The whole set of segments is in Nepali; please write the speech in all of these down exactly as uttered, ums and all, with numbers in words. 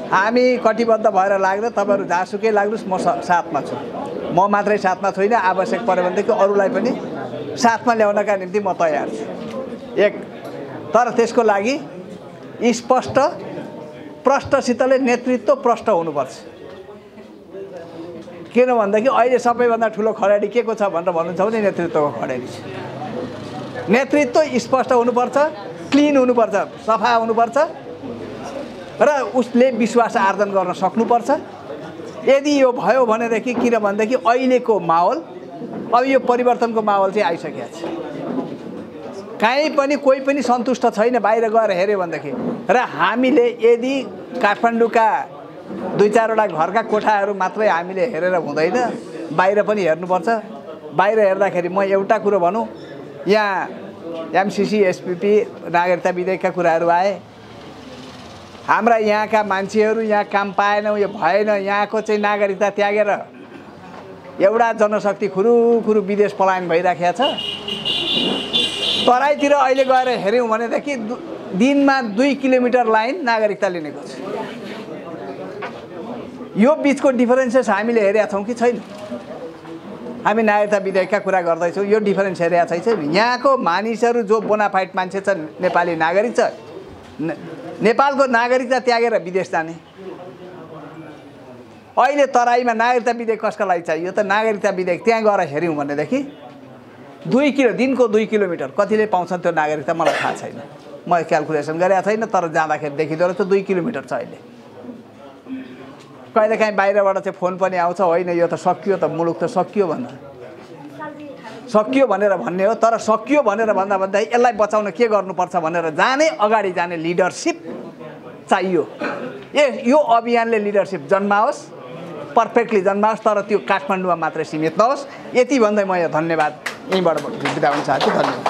हामी कटिबद्ध भएर लाग्दा तपाईँहरू जहाँसुकै लाग्नुहोस् म साथमा छु। म मात्रै साथमा छैन, आवश्यक पर्यो भनेदेखि अरूलाई पनि साथमा ल्याउनका निम्ति म तयार छु। एक, तर त्यसको लागि स्पष्ट प्रष्टसितले नेतृत्व प्रष्ट हुनुपर्छ। किन भन्दाखेरि अहिले सबैभन्दा ठुलो खडेरी के को छ भनेर भन्नुहुन्छ भने नेतृत्वको खडेरी छ। नेतृत्व स्पष्ट हुनुपर्छ, क्लिन हुनुपर्छ, सफा हुनुपर्छ र उसले विश्वास आर्जन गर्न सक्नुपर्छ। यदि यो भयो भनेदेखि किन भनेदेखि अहिलेको माहौल अब यो परिवर्तनको माहौल चाहिँ आइसकेको छ। कहीँ पनि कोही पनि सन्तुष्ट छैन बाहिर गएर हेऱ्यो भनेदेखि। र हामीले यदि काठमाडौँका दुई चारवटा घरका कोठाहरू मात्रै हामीले हेरेर हुँदैन, बाहिर पनि हेर्नुपर्छ। बाहिर हेर्दाखेरि म एउटा कुरो भनौँ, यहाँ एमसिसी एसपिपी नागरिकता विधेयकका कुराहरू आए। हाम्रा यहाँका मान्छेहरू यहाँ काम पाएनौँ, यो भएन, यहाँको चाहिँ नागरिकता त्यागेर एउटा जनशक्ति खुरुखुरु विदेश पलायन भइराखेको छ। तराईतिर अहिले गएर हेऱ्यौँ भनेदेखि दिनमा दुई किलोमिटर लाइन नागरिकता लिनेको छ। यो बिचको डिफरेन्सेस हामीले हेरेका छौँ कि छैन? हामी नागरिकता विधेयकका कुरा गर्दैछौँ, यो डिफरेन्स हेरेका छैन। यहाँको मानिसहरू जो बोनाफाइड मान्छे छ, नेपाली नागरिक छ, नेपालको नागरिकता त्यागेर विदेश जाने। अहिले तराईमा नागरिकता विधेयक कसका लागि चाहियो त? नागरिकता विधेयक त्यहाँ गएर हेऱ्यौँ भनेदेखि दुई किलो दिनको दुई किलोमिटर कतिले पाउँछन् त्यो नागरिकता मलाई थाहा छैन, म क्यालकुलेसन गरेको छैन। तर जाँदाखेरि देखिँदो रहेछ दुई किलोमिटर छ अहिले। कहिलेकाहीँ बाहिरबाट चाहिँ फोन पनि आउँछ, होइन यो त सकियो त, मुलुक त सकियो भनेर सकियो भनेर भन्ने हो। तर सकियो भनेर भन्दा भन्दा यसलाई बचाउन के गर्नुपर्छ भनेर जाने अगाडि जाने लिडरसिप चाहियो। ए यो अभियानले लिडरसिप जन्माओस्, पर्फेक्टली जन्माओस्, तर त्यो काठमाडौँमा मात्रै सीमित नहोस्। यति भन्दै म यहाँ धन्यवाद यहीँबाट बिदा हुन चाहन्छु। धन्यवाद।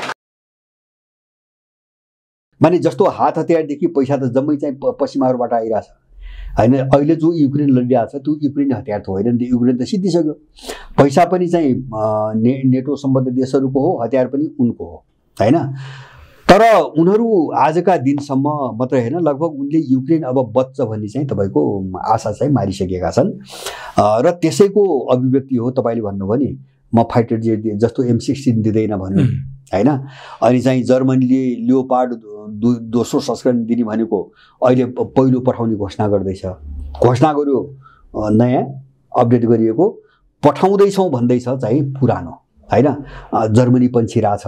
माने जस्तो हात हतियारदेखि पैसा त जम्मै चाहिँ पश्चिमाहरूबाट आइरहेछ होइन। अहिले जो युक्रेन लडिरहेको छ त्यो युक्रेनी हतियार त होइन नि, युक्रेन त सिद्धिसक्यो। पैसा पनि चाहिँ ने नेटो सम्बद्ध देशहरूको हो, हतियार पनि उनको हो होइन। तर उनीहरू आजका दिनसम्म मात्र होइन, लगभग उनले युक्रेन अब बच्छ भन्ने चाहिँ तपाईँको आशा चाहिँ मारिसकेका छन्। र त्यसैको अभिव्यक्ति हो तपाईँले भन्नुभयो नि, म फाइटर जेट जस्तो एम सिक्सटिन दिँदैन भन्यो होइन। अनि चाहिँ जर्मनीले लियोपार्ड दो दोस्रो संस्करण दिने भनेको अहिले पहिलो पठाउने घोषणा गर्दैछ। घोषणा गर्यो नयाँ अपडेट गरिएको, पठाउँदैछौँ भन्दैछ चाहिँ पुरानो होइन। जर्मनी पन्छिरहेछ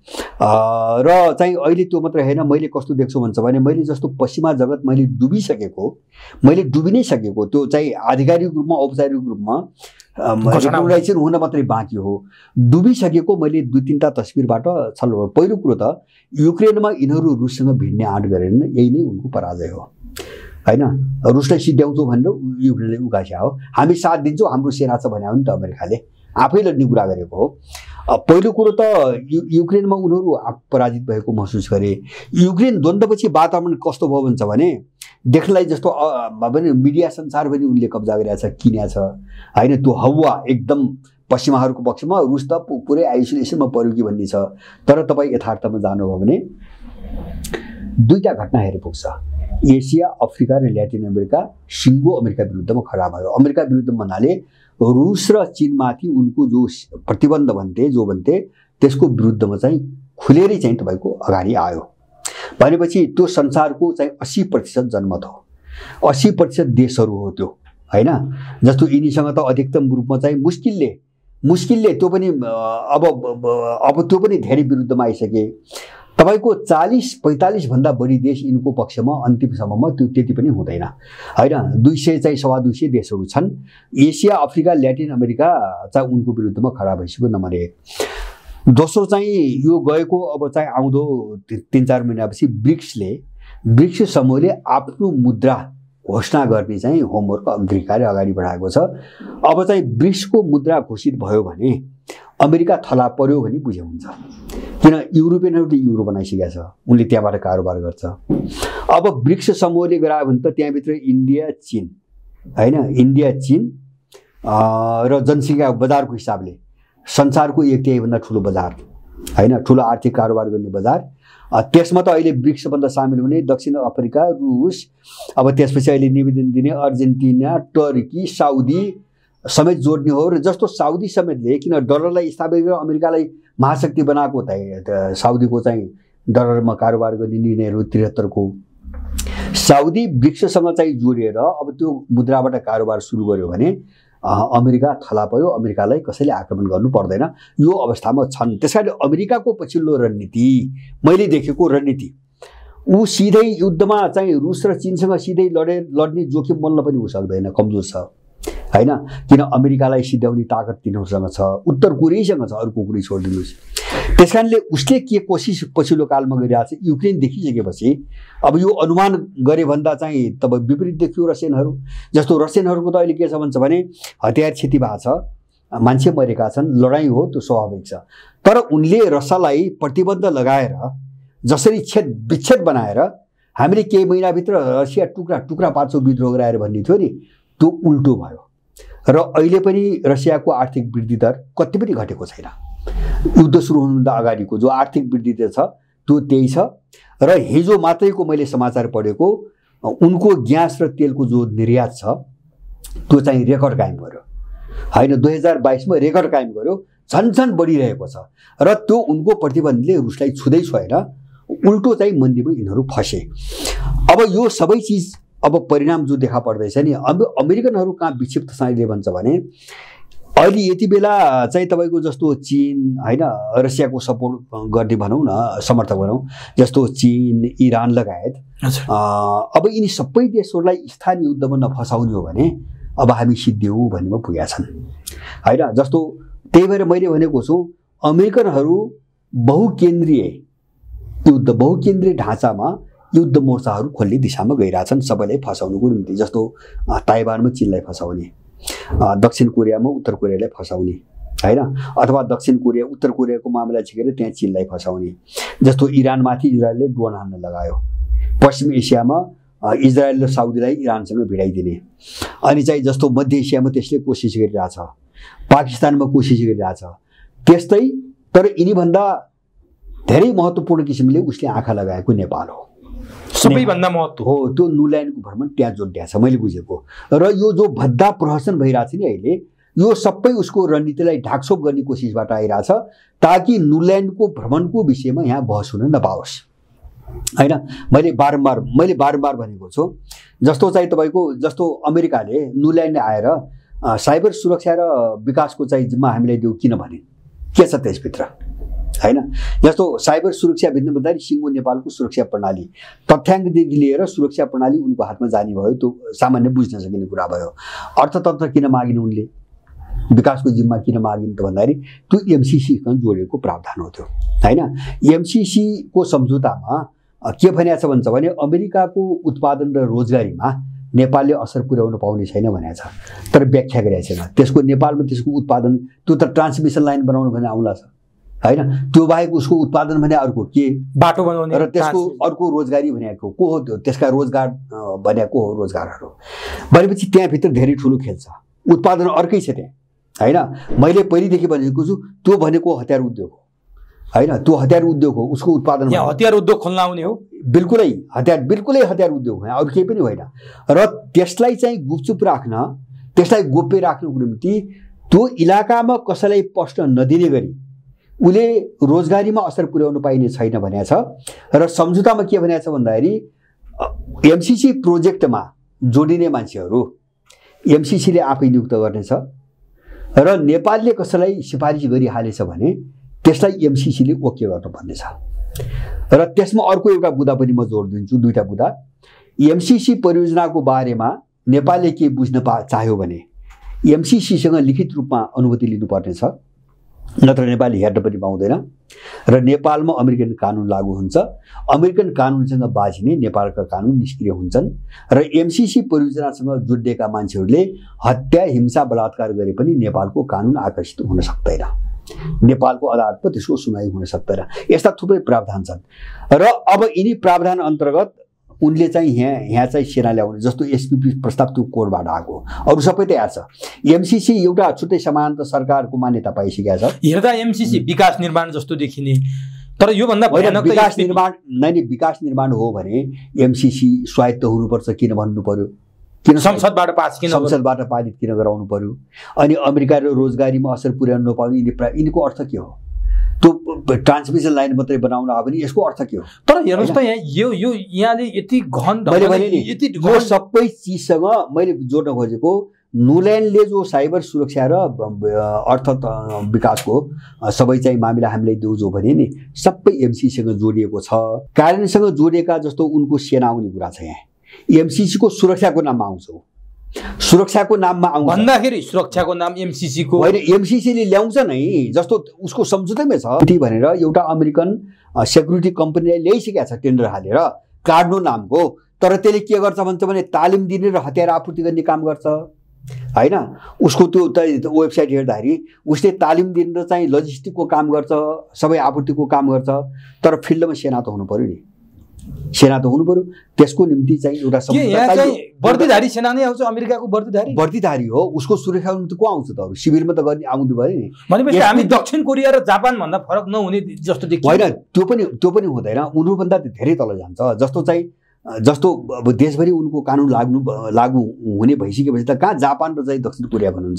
र चाहिँ अहिले त्यो मात्रै होइन। मैले कस्तो देख्छु भन्छ भने, मैले जस्तो पश्चिमा जगत मैले डुबिसकेको मैले डुबि नै सकेको त्यो चाहिँ आधिकारिक रूपमा औपचारिक रूपमा रेकग्नाइजेसन हुन मात्रै बाँकी हो। डुबिसकेको मैले दुई तिनवटा तस्बिरबाट छलफल। पहिलो कुरो त युक्रेनमा यिनीहरू रुससँग भिड्ने आँट गरेन, यही नै उनको पराजय हो होइन। रुसलाई सिद्ध्याउँछौँ भनेर युक्रेनले उकास्या हो। हामी साथ दिन्छौँ, हाम्रो सेना छ भने हो नि त अमेरिकाले, आफै लड्ने कुरा गरेको हो। पहिलो कुरो त यु युक्रेनमा उनीहरू पराजित भएको महसुस गरे। युक्रेन द्वन्द्वपछि वातावरण कस्तो भयो भन्छ भने, देख्नलाई जस्तो भने मिडिया संसार पनि उनले कब्जा गरेको छ, किन्या छ होइन। त्यो हवा एकदम पश्चिमाहरूको पक्षमा, रुस त पुरै आइसोलेसनमा पर्यो कि भन्ने छ। तर तपाईँ यथार्थमा जानुभयो भने दुईवटा घटना हेरे पुग्छ। एसिया, अफ्रिका र ल्याटिन अमेरिका सिङ्गो अमेरिका विरुद्धमा खडा भयो। अमेरिका विरुद्ध भन्नाले रुस र चीनमाथि उनको जो प्रतिबन्ध भन्थे, जो भन्थे, त्यसको विरुद्धमा चाहिँ खुलेरै चाहिँ तपाईँको अगाडि आयो भनेपछि त्यो संसारको चाहिँ अस्सी प्रतिशत जनमत हो, अस्सी प्रतिशत देशहरू हो त्यो होइन। जस्तो यिनीसँग त अधिकतम रूपमा चाहिँ मुस्किलले मुस्किलले त्यो पनि अब अब त्यो पनि धेरै विरुद्धमा आइसके। तपाईँको चालीस पैँतालिस भन्दा बढी देश यिनको पक्षमा अन्तिमसम्ममा त्यो त्यति पनि हुँदैन होइन। दुई सय चाहिँ सवा दुई सय देशहरू छन्। एसिया, अफ्रिका, ल्याटिन अमेरिका चाहिँ उनको विरुद्धमा खडा भइसक्यो नम्बर एक। दोस्रो चाहिँ यो गएको अब चाहिँ आउँदो तिन चार महिनापछि ब्रिक्सले ब्रिक्स समूहले आफ्नो मुद्रा घोषणा गर्ने चाहिँ होमवर्क अग्रिम कार्य अगाडि बढाएको छ। अब चाहिँ ब्रिक्सको मुद्रा घोषित भयो भने अमेरिका थला पर्यो भने बुझे हुन्छ, किन युरोपियनहरूले युरो बनाइसकेको छ, उनले त्यहाँबाट कारोबार गर्छ। अब ब्रिक्स समूहले गरायो भने त त्यहाँभित्र इन्डिया, चीन होइन, इन्डिया, चीन र जनसङ्ख्या बजारको हिसाबले संसारको एक तिहाईभन्दा ठुलो बजार होइन, ठुलो आर्थिक कारोबार गर्ने बजार त्यसमा त अहिले ब्रिक्सभन्दा सामेल हुने दक्षिण अफ्रिका, रुस, अब त्यसपछि अहिले निवेदन दिने अर्जेन्टिना, टर्की, साउदी समेत जोड्ने हो। र जस्तो साउदी समेतले किन डलरलाई स्थापित गरेर अमेरिकालाई महाशक्ति बनाएको त साउदीको चाहिँ डलरमा कारोबार गर्ने निर्णयहरू त्रिहत्तरको साउदी ब्रिक्ससँग चाहिँ जोडिएर अब त्यो मुद्राबाट कारोबार सुरु गर्यो भने अमेरिका थला पर्यो, अमेरिकालाई कसैले आक्रमण गर्नु पर्दैन, यो अवस्थामा छन्। त्यस कारण अमेरिकाको पछिल्लो रणनीति मैले देखेको रणनीति ऊ सिधै युद्धमा चाहिँ रुस र चीनसँग सिधै लडे लड्ने जोखिम मोल्न पनि ऊ सक्दैन, कमजोर छ हैन। किन अमेरिकालाई सिध्याउने ताकत तिनीहरूसँग छ, उत्तर कोरियासँग छ, अरूको कुरै छोडिदिनुहोस्। त्यस कारणले उसले के कोसिस पछिल्लो कालमा गरिरहेको छ, युक्रेन देखिसकेपछि अब यो अनुमान गरे भन्दा चाहिँ तब विपरीत देखियो रसियनहरू। जस्तो रसियनहरूको त अहिले के छ भन्छ भने हतियार क्षति भएको छ, मान्छे मरेका छन्, लडाइँ हो, त्यो स्वाभाविक छ। तर उनले रसियालाई प्रतिबन्ध लगाएर जसरी छेद विच्छेद बनाएर हामीले केही महिनाभित्र रसिया टुक्रा टुक्रा पाँचौँ विद्रोह गराएर भन्ने थियो नि, त्यो उल्टो भयो। र अहिले पनि रसियाको आर्थिक वृद्धि दर कति पनि घटेको छैन। युद्ध सुरु हुनुभन्दा अगाडिको जो आर्थिक वृद्धि दर छ त्यो त्यही छ। र हिजो मात्रैको मैले समाचार पढेको उनको ग्यास र तेलको जो निर्यात छ त्यो चाहिँ रेकर्ड कायम गर्यो हैन, दुई हजार बाइसमा रेकर्ड कायम गर्यो, झन् झन् बढिरहेको छ। र त्यो उनको प्रतिबन्धले रुसलाई छुँदै छोएन, उल्टो चाहिँ मन्दीमा यिनीहरू फसे। अब यो सबै चिज अब परिणाम जो देखा पर्दैछ नि, अब अमेरिकनहरू कहाँ विक्षिप्तसँगले भन्छ भने अहिले यति बेला चाहिँ तपाईँको जस्तो चीन हैन, रसियाको सपोर्ट गर्ने भनौँ न, समर्थक भनौँ, जस्तो चीन, इरान लगायत अब यिनी सबै देशहरूलाई स्थानीय युद्धमा नफसाउने हो भने अब हामी सिद्धियौँ भन्नेमा पुगेका छन् हैन। जस्तो त्यही भएर मैले भनेको छु अमेरिकनहरू बहुकेन्द्रीय युद्ध बहुकेन्द्रीय ढाँचामा युद्ध मोर्चाहरू खोल्ने दिशामा गइरहेछन् सबैलाई फसाउनुको निम्ति। जस्तो ताइवानमा चीनलाई फसाउने, दक्षिण कोरियामा उत्तर कोरियालाई फसाउने हैन, अथवा दक्षिण कोरिया उत्तर कोरियाको मामला झिकेर त्यहाँ चीनलाई फसाउने। जस्तो इरानमाथि इजरायलले ड्रोन हान्न लगायो, पश्चिम एसियामा इजरायल र साउदीलाई इरानसँग भिडाइदिने, अनि चाहिँ जस्तो मध्य एसियामा त्यसले कोसिस गरिरहेछ, पाकिस्तानमा कोसिस गरिरहेछ। त्यस्तै तर यिनीभन्दा धेरै महत्त्वपूर्ण किसिमले उसले आँखा लगाएको नेपाल हो, सबैभन्दा महत्त्व हो। त्यो न्युल्यान्डको भ्रमण त्यहाँ जोडिया छ मैले बुझेको। र यो जो भद्दा प्रहसन भइरहेछ नि अहिले, यो सबै उसको रणनीतिलाई ढाकछोप गर्ने कोसिसबाट आइरहेछ ताकि न्युल्यान्डको भ्रमणको विषयमा यहाँ बहस हुन नपाओस् हैन। मैले बारम्बार मैले बारम्बार भनेको छु, जस्तो चाहिँ तपाईँको जस्तो अमेरिकाले न्युल्यान्ड आएर साइबर सुरक्षा र विकासको चाहिँ जिम्मा हामीलाई दियो किन भने के छ त्यसभित्र हैन। जस्तो साइबर सुरक्षा भिन्न भन्दाखेरि सिङ्गो नेपालको सुरक्षा प्रणाली तथ्याङ्कदेखि लिएर सुरक्षा प्रणाली उनको हातमा जाने भयो, त्यो सामान्य बुझ्न सकिने कुरा भयो। अर्थतन्त्र किन मागिनु उनले, विकासको जिम्मा किन मागिनु त भन्दाखेरि त्यो एमसिसीसँग जोडिएको प्रावधान हो त्यो हैन। एमसिसीको सम्झौतामा के भनेको छ भन्छ भने अमेरिकाको उत्पादन र रोजगारीमा नेपालले असर पुर्याउन पाउने छैन भनेको छ, तर व्याख्या गरेको छैन। त्यसको नेपालमा त्यसको उत्पादन त्यो त ट्रान्समिसन लाइन बनाउनु भने आउला छ हैन, त्यो बाहेक उसको उत्पादन भने अर्को के बाटो बनाउने र त्यसको अर्को रोजगारी भनेको को हो, त्यो त्यसका रोजगार भनेको हो रोजगारहरू भनेपछि त्यहाँभित्र धेरै ठुलो खेल छ। उत्पादन अर्कै छ त्यहाँ हैन। मैले पहिलेदेखि भनेको छु त्यो भनेको हतियार उद्योग हो हैन, त्यो हतियार उद्योग हो, उसको उत्पादन हतियार उद्योग खोल्न आउने हो, बिल्कुलै हतियार बिल्कुलै हतियार उद्योग हो, अरू केही पनि होइन। र त्यसलाई चाहिँ गुपचुप राख्न, त्यसलाई गोप्य राख्नुको निम्ति त्यो इलाकामा कसैलाई पस्न नदिने गरी उसले रोजगारीमा असर पुर्याउन पाइने छैन भनेको छ। र सम्झौतामा के भनेको छ भन्दाखेरि एमसिसी प्रोजेक्टमा जोडिने मान्छेहरू एमसिसीले आफै नियुक्त गर्नेछ र नेपालले कसैलाई सिफारिस गरिहालेछ भने त्यसलाई एमसिसीले ओके गर्नुपर्ने छ। र त्यसमा अर्को एउटा बुदा पनि म जोड दिन्छु, दुईटा बुदा। एमसिसी परियोजनाको बारेमा नेपालले के बुझ्न पा चाह्यो भने एमसिसीसँग लिखित रूपमा अनुमति लिनुपर्ने छ, नत्र नेपालले हेर्न पनि पाउँदैन। र नेपालमा अमेरिकन कानुन लागू हुन्छ, अमेरिकन कानुनसँग बाझिने नेपालका कानुन निष्क्रिय हुन्छन्। र एमसिसी परियोजनासँग जोडिएका मान्छेहरूले हत्या, हिंसा, बलात्कार गरे पनि नेपालको कानुन आकर्षित हुन सक्दैन, नेपालको अदालतमा त्यसको सुनाइ हुन सक्दैन। यस्ता थुप्रै प्रावधान छन्। र अब यिनी प्रावधान अन्तर्गत उनले चाहिँ यहाँ यहाँ चाहिँ सेना ल्याउने, जस्तो एसपिपी प्रस्ताव त्यो कोरबाट आएको, अरू सबै तयार छ। एमसिसी एउटा छुट्टै समानता सरकारको मान्यता पाइसकेको छ। हेर्दा एमसिसी विकास निर्माण जस्तो देखिने, तर योभन्दा भयानक त विकास स्थिति- निर्माण नै नि विकास निर्माण हो भने एमसिसी स्वायत्त हुनुपर्छ किन भन्नु पर्यो? किन संसदबाट पास किन गर्नु? संसदबाट पारित किन गराउनु पर्यो? अनि अमेरिका र रोजगारीमा असर पुर्याउन नपाउने यिनी प्रा- यिनीको अर्थ के हो? त्यो ट्रान्समिसन लाइन मात्रै बनाउन आयो भने यसको अर्थ के हो? तर हेर्नुहोस् त यहाँ यो यो यहाँले यति गहन मैले भने ढङ्गले नि यति यो गहन सबै चिजसँग मैले जोड्न खोजेको नुल्यान्डले जो साइबर सुरक्षा र अर्थ त- विकासको सबै चाहिँ मामिला हामीलाई देउजो भने नि सबै एमसिसीसँग जोडिएको छ। कार्यान्वयनसँग जोडिएका जस्तो उनको सेना आउने कुरा छ। यहाँ एमसिसीको सुरक्षाको नाममा आउँछ, सुरक्षाको नाममा आउँछ भन्दाखेरि सुरक्षाको नाम एमसिसी को होइन, एमसिसीले ल्याउँछ नै जस्तो उसको सम्झौतामै छ। ती भनेर एउटा अमेरिकन सेक्युरिटी कम्पनीलाई ल्याइसकेका छ टेन्डर हालेर कार्डो नामको, तर त्यसले के गर्छ भन्छ भने तालिम दिने र हतियार आपूर्ति गर्ने काम गर्छ होइन। उसको त्यो त वेबसाइट हेर्दाखेरि उसले तालिम दिने र चाहिँ लजिस्टिकको काम गर्छ, सबै आपूर्तिको काम गर्छ, तर फिल्डमा सेना त हुनु पर्यो नि, सेना त हुनु पर्यो। त्यसको निम्ति चाहिँ एउटा के यहाँ चाहिँ वर्दीधारी सेना नै आउँछ? अमेरिकाको वर्दीधारी वर्दीधारी हो, उसको सुरक्षाको निम्ति को आउँछ त? अरू शिविरमा त गर्ने आउँदो भयो नि। भनेपछि यसको- हामी दक्षिण कोरिया र जापान भन्दा फरक नहुने जस्तो देखिन्छ। होइन, त्यो पनि त्यो पनि हुँदैन, उनीहरूभन्दा धेरै तल जान्छ। जस्तो चाहिँ जस्तो अब देशभरि उनको कानुन लाग्नु लागू हुने भइसकेपछि त कहाँ जापान र चाहिँ दक्षिण कोरिया भन्नुहुन्छ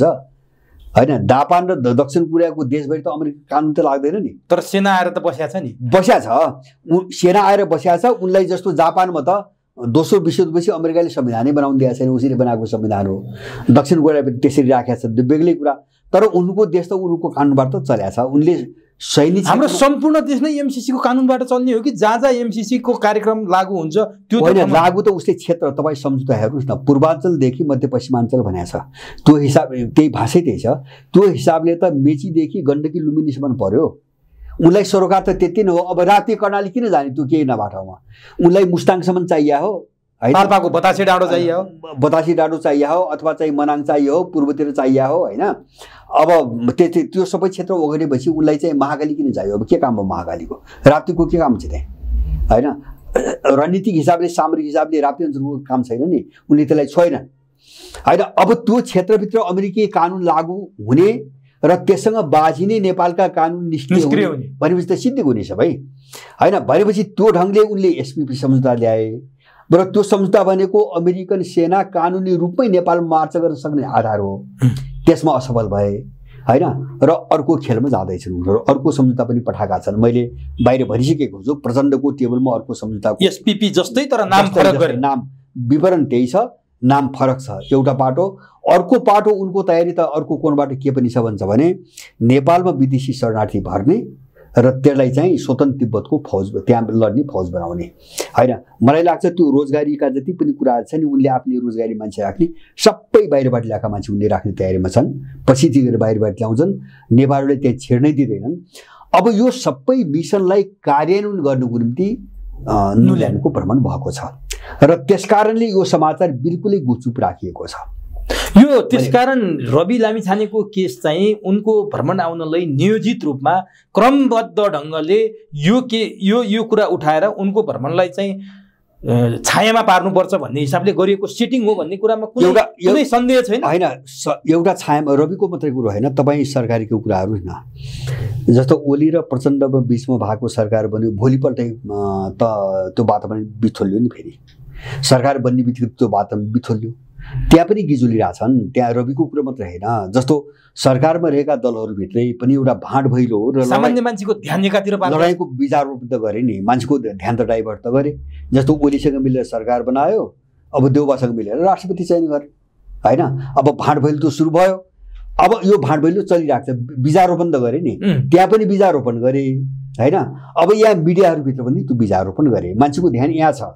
होइन। जापान र द- दक्षिण कोरियाको देशभरि त अमेरिका कानुन त लाग्दैन नि। तर सेना आएर त बस्या छ नि। बस्या छ, उ- सेना आएर बस्या छ। उनलाई जस्तो जापानमा त दोस्रो विश्वयुद्धपछि अमेरिकाले संविधानै बनाउनु दिएको छैन, उसैले बनाएको संविधान हो। दक्षिण कोरिया पनि त्यसरी राखेको छ, त्यो बेग्लै कुरा। तर उनको देश त उनको कानुनबाट त चल्या छ। उनले सैनिक हाम्रो सम्पूर्ण देश नै एमसिसी को कानुनबाट चल्ने हो कि जहाँ जहाँ एमसिसी को कार्यक्रम लागू हुन्छ त्यो होइन, त लागु त उसले क्षेत्र तपाईँ सम्झौता हेर्नुहोस् न, पूर्वाञ्चलदेखि मध्यपश्चिमाञ्चल भनेको छ, त्यो हिसाब त्यही भाषै त्यही छ। त्यो हिसाबले त मेचीदेखि गण्डकी लुम्बिनीसम्म पर्यो। उनलाई सरोकार त त्यति नै हो। अब राप्ती कर्णाली किन जाने त्यो केही नबाटोमा? उनलाई मुस्ताङसम्म चाहिए हो होइन, पाल्पाको बतासे डाँडो चाहियो हो। बतासी डाँडो चाहिए हो अथवा चाहिँ मनाङ चाहिए हो, पूर्वतिर चाहिए हो होइन। अब त्यो त्यो सबै क्षेत्र ओगटेपछि उनलाई चाहिँ महाकाली किन चाहियो? अब के काम हो महाकालीको? राप्तीको के काम छ त्यहाँ होइन? रणनीतिक हिसाबले सामरिक हिसाबले राप्ती अञ्चलको काम छैन नि, उनले त्यसलाई छोएन होइन। अब त्यो क्षेत्रभित्र अमेरिकी कानुन लागू हुने र त्यससँग बाझिने नेपालका कानुन निष्क्रिय निष्क्रिय हुने हुने। भनेपछि त सिद्धि हुने सबै होइन। भनेपछि त्यो ढङ्गले उनले एसपिपी सम्झौता ल्याए र त्यो सम्झौता भनेको अमेरिकन सेना कानुनी रूपमै नेपालमा मार्च गर्न सक्ने आधार हो। त्यसमा असफल भए होइन र अर्को खेलमा जाँदैछन् उनीहरू। अर्को सम्झौता पनि पठाएका छन्, मैले बाहिर भनिसकेको छु। प्रचण्डको टेबलमा अर्को सम्झौता एसपीपी जस्तै तर नाम जस्तै फरक जस्तै गरे। नाम विवरण त्यही छ, नाम फरक छ। एउटा पाटो अर्को पाटो उनको तयारी त अर्को कोणबाट के पनि छ भन्छ भने नेपालमा विदेशी शरणार्थी भर्ने र त्यसलाई चाहिँ स्वतन्त्र तिब्बतको फौज त्यहाँ लड्ने फौज बनाउने होइन। मलाई लाग्छ त्यो रोजगारीका जति पनि कुराहरू छन् उनले आफूले रोजगारी मान्छे राख्ने सबै बाहिरबाट ल्याएका मान्छे उनले राख्ने तयारीमा छन्। पछि तिर बाहिरबाट ल्याउँछन्, नेपालले त्यहाँ छिर्नै दिँदैनन्। अब यो सबै मिसनलाई कार्यान्वयन गर्नुको निम्ति न्युल्यान्डको भ्रमण भएको छ र त्यसकारणले यो समाचार बिल्कुलै गुचुप राखिएको छ। यो त्यसकारण रवि लामिछानेको केस चाहिँ उनको भ्रमण आउनलाई नियोजित रूपमा क्रमबद्ध ढङ्गले यो के यो यो कुरा उठाएर उनको भ्रमणलाई चाहिँ छायामा पार्नुपर्छ भन्ने हिसाबले गरिएको सेटिङ हो भन्ने कुरामा कुनै एउटा कुनै सन्देह छैन होइन। एउटा छायामा रविको मात्रै कुरो होइन, तपाईँ सरकारीको कुराहरू न जस्तो ओली र प्रचण्डको बिचमा भएको सरकार बन्यो, भोलिपल्टै त त्यो वातावरण बिथोल्यो नि। फेरि सरकार बन्ने बित्तिकै त्यो वातावरण बिथोल्यो, त्यहाँ पनि गिजुलिरहेछन्। त्यहाँ रविको कुरो मात्र होइन, जस्तो सरकारमा रहेका दलहरूभित्रै पनि एउटा भाँड भैलो हो र सामान्य मान्छेको ध्यान एकातिर पार्छ। लडाइँको विचारोप त गरे नि, मान्छेको ध्यान त डाइभर्ट त गरे। जस्तो ओलीसँग मिलेर सरकार बनायो, अब देउबासँग मिलेर राष्ट्रपति चयन गरे होइन। अब भाँड भैलो त सुरु भयो, अब यो भाँड भैलो चलिरहेको छ। बीजारोपण त गरे नि, त्यहाँ पनि बीजारोपण गरे होइन। अब यहाँ मिडियाहरूभित्र पनि त्यो बीजारोपण गरे, मान्छेको ध्यान यहाँ छ।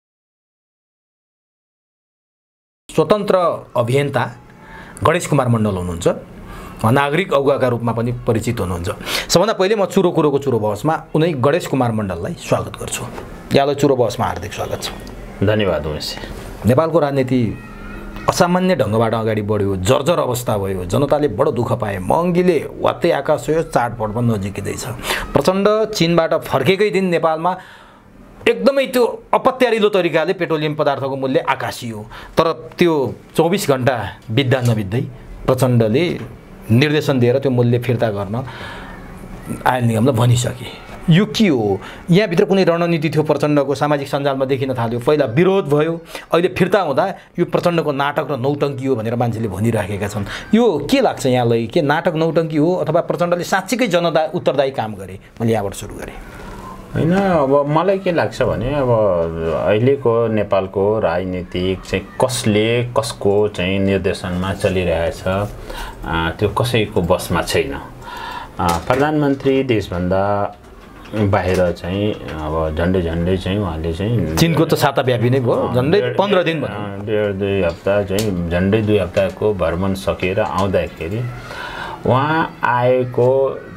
स्वतन्त्र अभियन्ता गणेश कुमार मण्डल हुनुहुन्छ, नागरिक अगुवाका रूपमा पनि परिचित हुनुहुन्छ। सबभन्दा पहिले म चुरो कुरोको चुरो बहसमा उनै गणेश कुमार मण्डललाई स्वागत गर्छु। यहाँलाई चुरो बहसमा हार्दिक स्वागत छ। धन्यवाद उमेश। नेपालको राजनीति असामान्य ढङ्गबाट अगाडि बढ्यो, जर्जर अवस्था भयो, जनताले बडो दुःख पाए, महँगीले वात्तै आकाश छोयो, चाडपर्व नजिकै छ। प्रचण्ड चीनबाट फर्केकै दिन नेपालमा एकदमै त्यो अपत्यारिलो तरिकाले पेट्रोलियम पदार्थको मूल्य आकाशियो। तर त्यो चौबिस घन्टा बित्दा नबित्दै प्रचण्डले निर्देशन दिएर त्यो मूल्य फिर्ता गर्न आयल निगमलाई भनिसके। यो के हो? यहाँभित्र कुनै रणनीति थियो प्रचण्डको, सामाजिक सञ्जालमा देखिन थाल्यो, पहिला विरोध भयो, अहिले फिर्ता हुँदा यो प्रचण्डको नाटक र नौटङ्की हो भनेर मान्छेले भनिराखेका छन्। यो के लाग्छ यहाँलाई? के नाटक नौटङ्की हो अथवा प्रचण्डले साँच्चीकै जनता उत्तरदायी काम गरे? मैले यहाँबाट सुरु गरेँ। होइन, अब मलाई के लाग्छ भने अब अहिलेको नेपालको राजनीतिक चाहिँ कसले कसको चाहिँ निर्देशनमा चलिरहेछ त्यो कसैको बसमा छैन। प्रधानमन्त्री देशभन्दा बाहिर चाहिँ अब झन्डै झन्डै चाहिँ उहाँले चाहिँ चीनको त साताव्यापी नै भयो, झन्डै पन्ध्र दिन डेढ दुई हप्ता चाहिँ झन्डै दुई हप्ताको भ्रमण सकेर आउँदाखेरि उहाँ आएको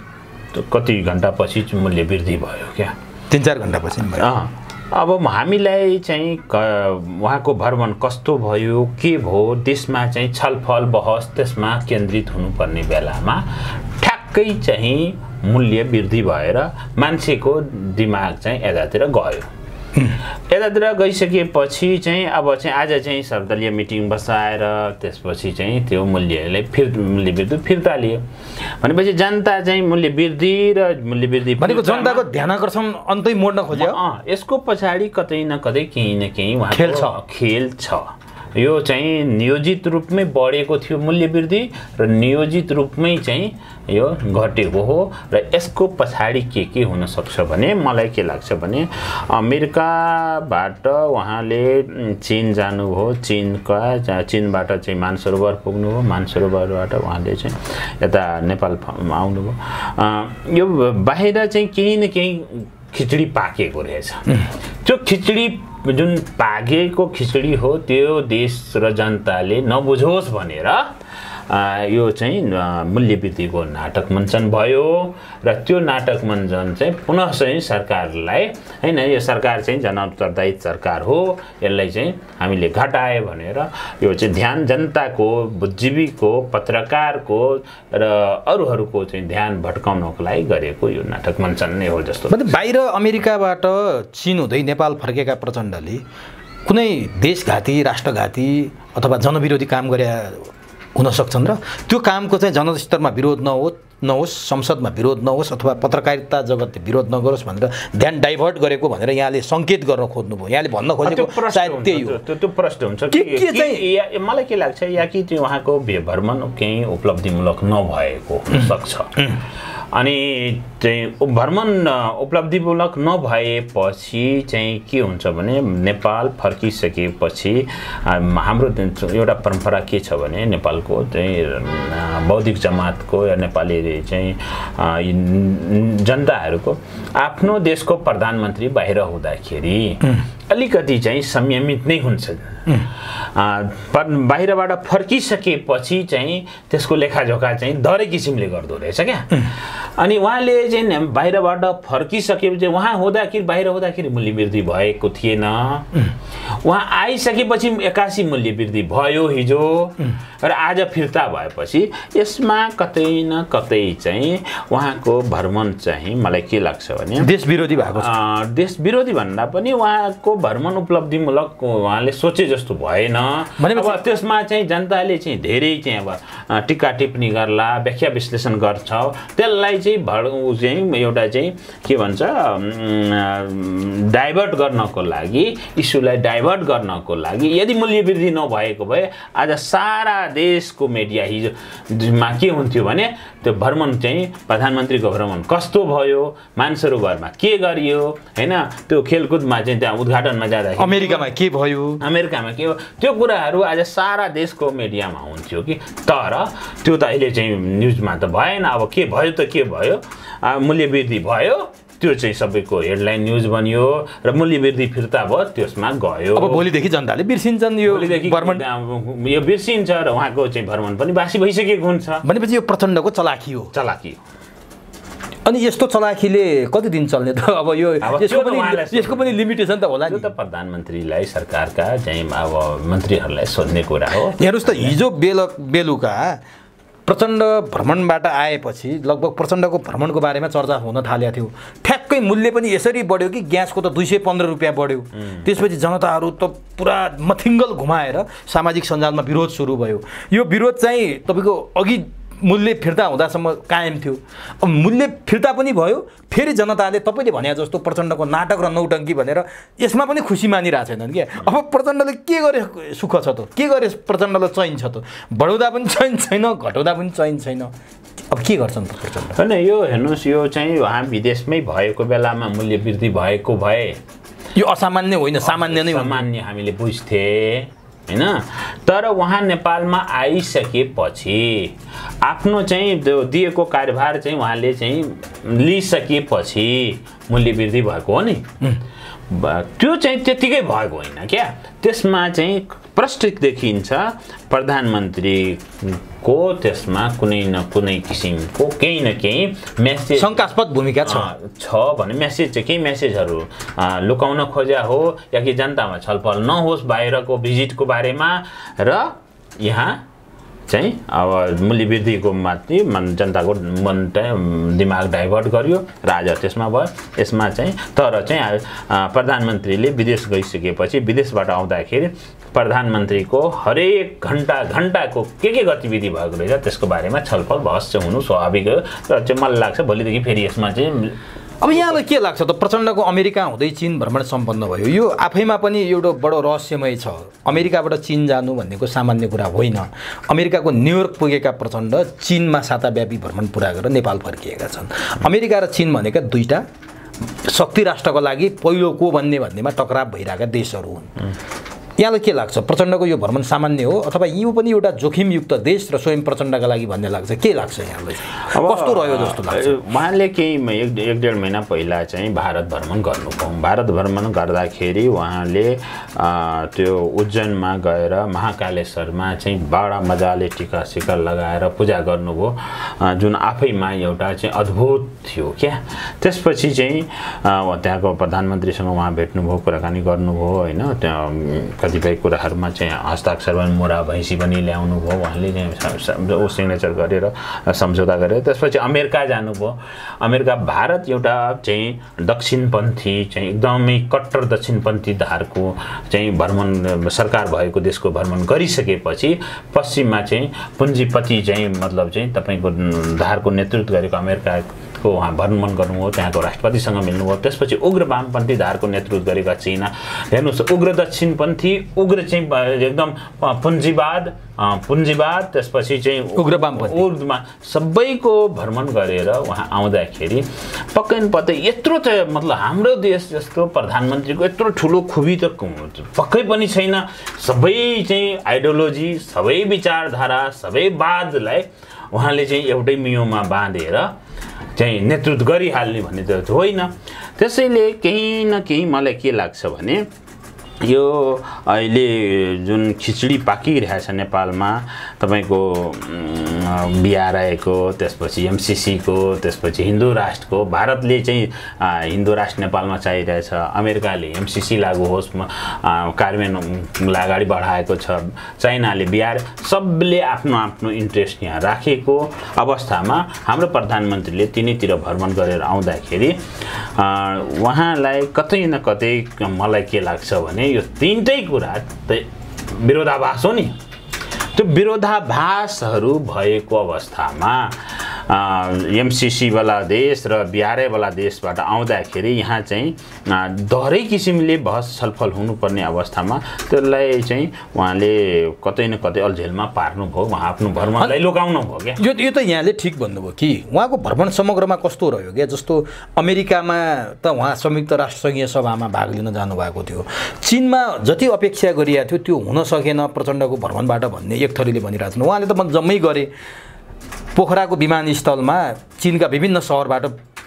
कति घन्टापछि मूल्य वृद्धि भयो क्या, तिन चार घन्टापछि भयो। अब हामीलाई चाहिँ उहाँको भ्रमण कस्तो भयो, के भयो, देशमा चाहिँ छलफल बहस त्यसमा केन्द्रित हुनुपर्ने बेलामा ठ्याक्कै चाहिँ मूल्य वृद्धि भएर मान्छेको दिमाग चाहिँ यतातिर गयो। यतातिर गइसकेपछि चाहिँ अब चाहिँ आज चाहिँ सर्वदलीय मिटिङ बसाएर त्यसपछि चाहिँ त्यो मूल्यलाई फिर मूल्य वृद्धि फिर्ता लियो भनेपछि जनता चाहिँ मूल्य वृद्धि र मूल्य वृद्धि भनेको जनताको ध्यानाकर्षण अन्तै मोड्न खोज्यो। यसको पछाडि कतै न कतै केही न केही उहाँ खेल छ खेल छ। यो चाहिँ नियोजित रूपमै बढेको थियो मूल्य वृद्धि र नियोजित रूपमै चाहिँ यो घटेको हो र यसको पछाडि के के हुन सक्छ भने मलाई के लाग्छ भने अमेरिकाबाट उहाँले चीन जानुभयो, चीनका चीनबाट चाहिँ मानसरोवर पुग्नुभयो, मानसरोवरबाट उहाँले चाहिँ यता नेपाल आउनुभयो। यो बाहिर चाहिँ केही न केही खिचडी पाकेको रहेछ। त्यो खिचडी जुन पाकेको खिचडी हो त्यो देश र जनताले नबुझोस् भनेर यो चाहिँ मूल्य वृद्धिको नाटक मञ्चन भयो र त्यो नाटक मञ्चन चाहिँ पुनः चाहिँ सरकारलाई हैन, यो सरकार चाहिँ जनउत्तरदायी सरकार हो, यसलाई चाहिँ हामीले घटाए भनेर यो चाहिँ ध्यान जनताको, बुद्धिजीवीको, पत्रकारको र अरूहरूको चाहिँ ध्यान भट्काउनको लागि गरेको यो नाटक मञ्चन नै हो जस्तो। मतलब बाहिर अमेरिकाबाट चीन हुँदै नेपाल फर्केका प्रचण्डले कुनै देशघाती, राष्ट्रघाती अथवा जनविरोधी काम गरे हुन सक्छन् र त्यो कामको चाहिँ जनस्तरमा विरोध नहोस् नहोस् संसदमा विरोध नहोस् अथवा पत्रकारिता जगतले विरोध नगरोस् भनेर ध्यान डाइभर्ट गरेको भनेर यहाँले सङ्केत गर्न खोज्नुभयो। यहाँले भन्न खोजेको सायद त्यही हो। त्यो त्यो प्रश्न हुन्छ के के चाहिँ मलाई के लाग्छ या कि त्यो उहाँको भ्रमण केही उपलब्धिमूलक नभएको हुनसक्छ। अनि चाहिँ भ्रमण उपलब्धिमूलक नभएपछि चाहिँ के हुन्छ भने नेपाल फर्किसकेपछि हाम्रो एउटा परम्परा के छ भने नेपालको चाहिँ बौद्धिक जमातको या नेपाली चाहिँ जनताहरूको आफ्नो देशको प्रधानमन्त्री बाहिर हुँदाखेरि अलिकति चाहिँ संयमित नै हुन्छ। बाहिरबाट फर्किसकेपछि चाहिँ त्यसको लेखाजोखा चाहिँ दरै किसिमले गर्दो रहेछ क्या। अनि उहाँले चाहिँ बाहिरबाट फर्किसकेपछि उहाँ हुँदाखेरि बाहिर हुँदाखेरि मूल्य वृद्धि भएको थिएन, उहाँ आइसकेपछि एक्कासी मूल्य वृद्धि भयो हिजो र आज फिर्ता भएपछि यसमा कतै न कतै चाहिँ उहाँको भ्रमण चाहिँ मलाई के लाग्छ भने देश विरोधी भएको छ। देश विरोधी भन्दा पनि उहाँको भ्रमण उपलब्धिमूलक उहाँले सोचे जस्तो भएन। अब त्यसमा चाहिँ जनताले चाहिँ धेरै चाहिँ अब टिक्का टिप्पणी गर्ला, व्याख्या विश्लेषण गर्छ, त्यसलाई चाहिँ भड चाहिँ एउटा चाहिँ के भन्छ डाइभर्ट गर्नको लागि, इस्युलाई डाइभर्ट गर्नको लागि यदि मूल्य वृद्धि नभएको भए आज सारा देशको मिडिया हिजोमा के हुन्थ्यो भने त्यो भ्रमण चाहिँ प्रधानमन्त्रीको भ्रमण कस्तो भयो, मानसरोवरमा के गरियो हैन, त्यो खेलकुदमा चाहिँ त्यहाँ उद्घाटनमा जाँदा अमेरिकामा के भयो, अमेरिकामा के हो, त्यो कुराहरू आज सारा देशको मिडियामा हुन्थ्यो कि। तर त्यो त अहिले चाहिँ न्युजमा त भएन। अब के भयो त के भयो, मूल्य वृद्धि भयो, त्यो चाहिँ सबैको हेडलाइन न्युज बन्यो र मूल्य वृद्धि फिर्ता भयो, त्यसमा गयो। अब भोलिदेखि जनताले बिर्सिन्छन् यो भ्रमण, यो बिर्सिन्छ र उहाँको चाहिँ भ्रमण पनि बासी भइसकेको हुन्छ भनेपछि यो प्रचण्डको चलाखी हो। चलाखी हो। अनि यस्तो चलाखीले कति दिन चल्ने त? अब यो यसको पनि यसको पनि लिमिटेसन त होला नि। त्यो त प्रधानमन्त्रीलाई सरकारका चाहिँ अब मन्त्रीहरूलाई सोध्ने कुरा हो। हेर्नुहोस् त हिजो बेल बेलुका प्रचण्ड भ्रमणबाट आएपछि लगभग प्रचण्डको भ्रमणको बारेमा चर्चा हुन थालेको थियो। ठ्याक्कै मूल्य पनि यसरी बढ्यो कि ग्यासको त दुई सय पन्ध्र रुपियाँ बढ्यो। त्यसपछि जनताहरू त पुरा मथिङ्गल घुमाएर सामाजिक सञ्जालमा विरोध सुरु भयो। यो विरोध चाहिँ तपाईँको अघि मूल्य फिर्ता हुँदासम्म कायम थियो। अब मूल्य फिर्ता पनि भयो, फेरि जनताले तपाईँले भने जस्तो प्रचण्डको नाटक र नौटङ्की भनेर यसमा पनि खुसी मानिरहेको छैनन् क्या। अब प्रचण्डले के गरे सुख छ त, के गरे प्रचण्डलाई चैन छ त, बढाउँदा पनि चैन छैन, घटाउँदा पनि चैन छैन। अब के गर्छन् त प्रचण्ड? होइन, यो हेर्नुहोस्, यो चाहिँ उहाँ विदेशमै भएको बेलामा मूल्य वृद्धि भएको भए यो असामान्य होइन, सामान्य नै सामान्य हामीले बुझ्थे हैन। तर उहाँ नेपालमा आइसकेपछि आफ्नो चाहिँ दिएको कार्यभार चाहिँ उहाँले चाहिँ लिइसकेपछि मूल्य वृद्धि भएको हो नि, त्यो चाहिँ त्यतिकै भएको होइन क्या। त्यसमा चाहिँ प्रष्ट देखिन्छ प्रधानमन्त्रीको त्यसमा कुनै न कुनै किसिमको केही न केही मेसेज, शङ्कास्पद भूमिका छ छ भने मेसेज चाहिँ केही मेसेजहरू लुकाउन खोज्या हो, या कि जनतामा छलफल नहोस् बाहिरको भिजिटको बारेमा, र यहाँ चाहिँ अब मूल्य वृद्धिको माथि मन जनताको मन दिमाग डाइभर्ट गर्यो, राजा त्यसमा भयो। यसमा चाहिँ तर चाहिँ प्रधानमन्त्रीले विदेश गइसकेपछि विदेशबाट आउँदाखेरि प्रधानमन्त्रीको हरेक घन्टा घन्टाको के के गतिविधि भएको रहेछ त्यसको बारेमा छलफल बहस चाहिँ हुनु स्वाभाविक हो। र चाहिँ मलाई लाग्छ भोलिदेखि फेरि यसमा चाहिँ अब यहाँलाई के लाग्छ त, प्रचण्डको अमेरिका हुँदै चीन भ्रमण सम्पन्न भयो, यो आफैमा पनि एउटा बडो रहस्यमय छ। अमेरिकाबाट चीन जानु भन्नेको सामान्य कुरा होइन। अमेरिकाको न्युयोर्क पुगेका प्रचण्ड चीनमा साताव्यापी भ्रमण पुरा गरेर नेपाल फर्किएका छन्। अमेरिका र चीन भनेका दुईटा शक्ति राष्ट्रको लागि पहिलो को भन्ने भन्नेमा टकराव भइरहेका देशहरू हुन्। यहाँलाई के लाग्छ, प्रचण्डको यो भ्रमण सामान्य हो अथवा यो पनि एउटा जोखिमयुक्त देश र स्वयं प्रचण्डका लागि भन्ने लाग्छ? के लाग्छ यहाँलाई, कस्तो रह्यो जस्तो लाग्छ? उहाँले केही एक एक डेढ महिना पहिला चाहिँ भारत भ्रमण गर्नुभयो। भारत भ्रमण गर्दाखेरि उहाँले त्यो उज्जैनमा गएर महाकालेश्वरमा चाहिँ बडा मजाले टिका सिका लगाएर पूजा गर्नुभयो, जुन आफैमा एउटा चाहिँ अद्भुत थियो क्या। त्यसपछि चाहिँ त्यहाँको प्रधानमन्त्रीसँग उहाँ भेट्नुभयो, कुराकानी गर्नुभयो होइन। त्यहाँ कतिपय कुराहरूमा चाहिँ हस्ताक्षर पनि मोरा भैँसी पनि ल्याउनु भयो, उहाँले चाहिँ सिग्नेचर गरेर सम्झौता गरेर। त्यसपछि अमेरिका जानुभयो। अमेरिका भारत एउटा चाहिँ दक्षिणपन्थी चाहिँ एकदमै कट्टर दक्षिणपन्थी धारको चाहिँ भ्रमण सरकार भएको देशको भ्रमण गरिसकेपछि पश्चिममा चाहिँ पुँजीपति चाहिँ मतलब चाहिँ तपाईँको धारको नेतृत्व गरेको अमेरिका को उहाँ भ्रमण गर्नुभयो, त्यहाँको राष्ट्रपतिसँग मिल्नुभयो। त्यसपछि उग्र वामपन्थी धारको नेतृत्व गरेका चीना, हेर्नुहोस् उग्र दक्षिणपन्थी, उग्र चाहिँ एकदम पुँजीवाद पुँजीवाद त्यसपछि चाहिँ उग्र वामपन्थी उग्रमा सबैको भ्रमण गरेर उहाँ आउँदाखेरि पक्कै न पक्कै यत्रो चाहिँ मतलब हाम्रो देश जस्तो प्रधानमन्त्रीको यत्रो ठुलो खुबी त पक्कै पनि छैन। सबै चाहिँ आइडियोलोजी, सबै विचारधारा, सबै वादलाई उहाँले चाहिँ एउटै मियोमा बाँधेर चाहिँ नेतृत्व गरिहाल्ने भन्ने त होइन। त्यसैले केही न केही मलाई के लाग्छ भने यो अहिले जुन खिचडी पाकिरहेछ नेपालमा, तपाईँको बिआरआईको, त्यसपछि एमसिसीको, त्यसपछि हिन्दू राष्ट्रको, भारतले चाहिँ हिन्दू राष्ट्र नेपालमा चाहिरहेछ, अमेरिकाले एमसिसी लागू होस् कार्यान्वयन अगाडि बढाएको छ, चाइनाले बिआर, सबले आफ्नो आफ्नो इन्ट्रेस्ट यहाँ राखेको अवस्थामा हाम्रो प्रधानमन्त्रीले तिनैतिर भ्रमण गरेर आउँदाखेरि उहाँलाई कतै न कतै मलाई के लाग्छ भने यो तीनटै कुरा त विरोधाभास हो नि। त्यो विरोधाभासहरू भएको अवस्थामा एमसिसी वाला देश र बिआरए वाला देशबाट आउँदाखेरि यहाँ चाहिँ दरै किसिमले बहस छलफल हुनुपर्ने अवस्थामा त्यसलाई चाहिँ उहाँले कतै न कतै अल्झेलमा पार्नुभयो, उहाँ आफ्नो भ्रमणलाई लुकाउनु भयो क्या। यो यो त यहाँले ठिक भन्नुभयो कि उहाँको भ्रमण समग्रमा कस्तो रह्यो क्या। जस्तो अमेरिकामा त उहाँ संयुक्त राष्ट्रसङ्घीय सभामा भाग लिन जानुभएको थियो, चीनमा जति अपेक्षा गरिएको थियो त्यो हुन सकेन प्रचण्डको भ्रमणबाट भन्ने एक थरीले भनिरहेको छन्। उहाँले त म जम्मै गरेँ, पोखराको विमानस्थलमा चीनका विभिन्न सहरबाट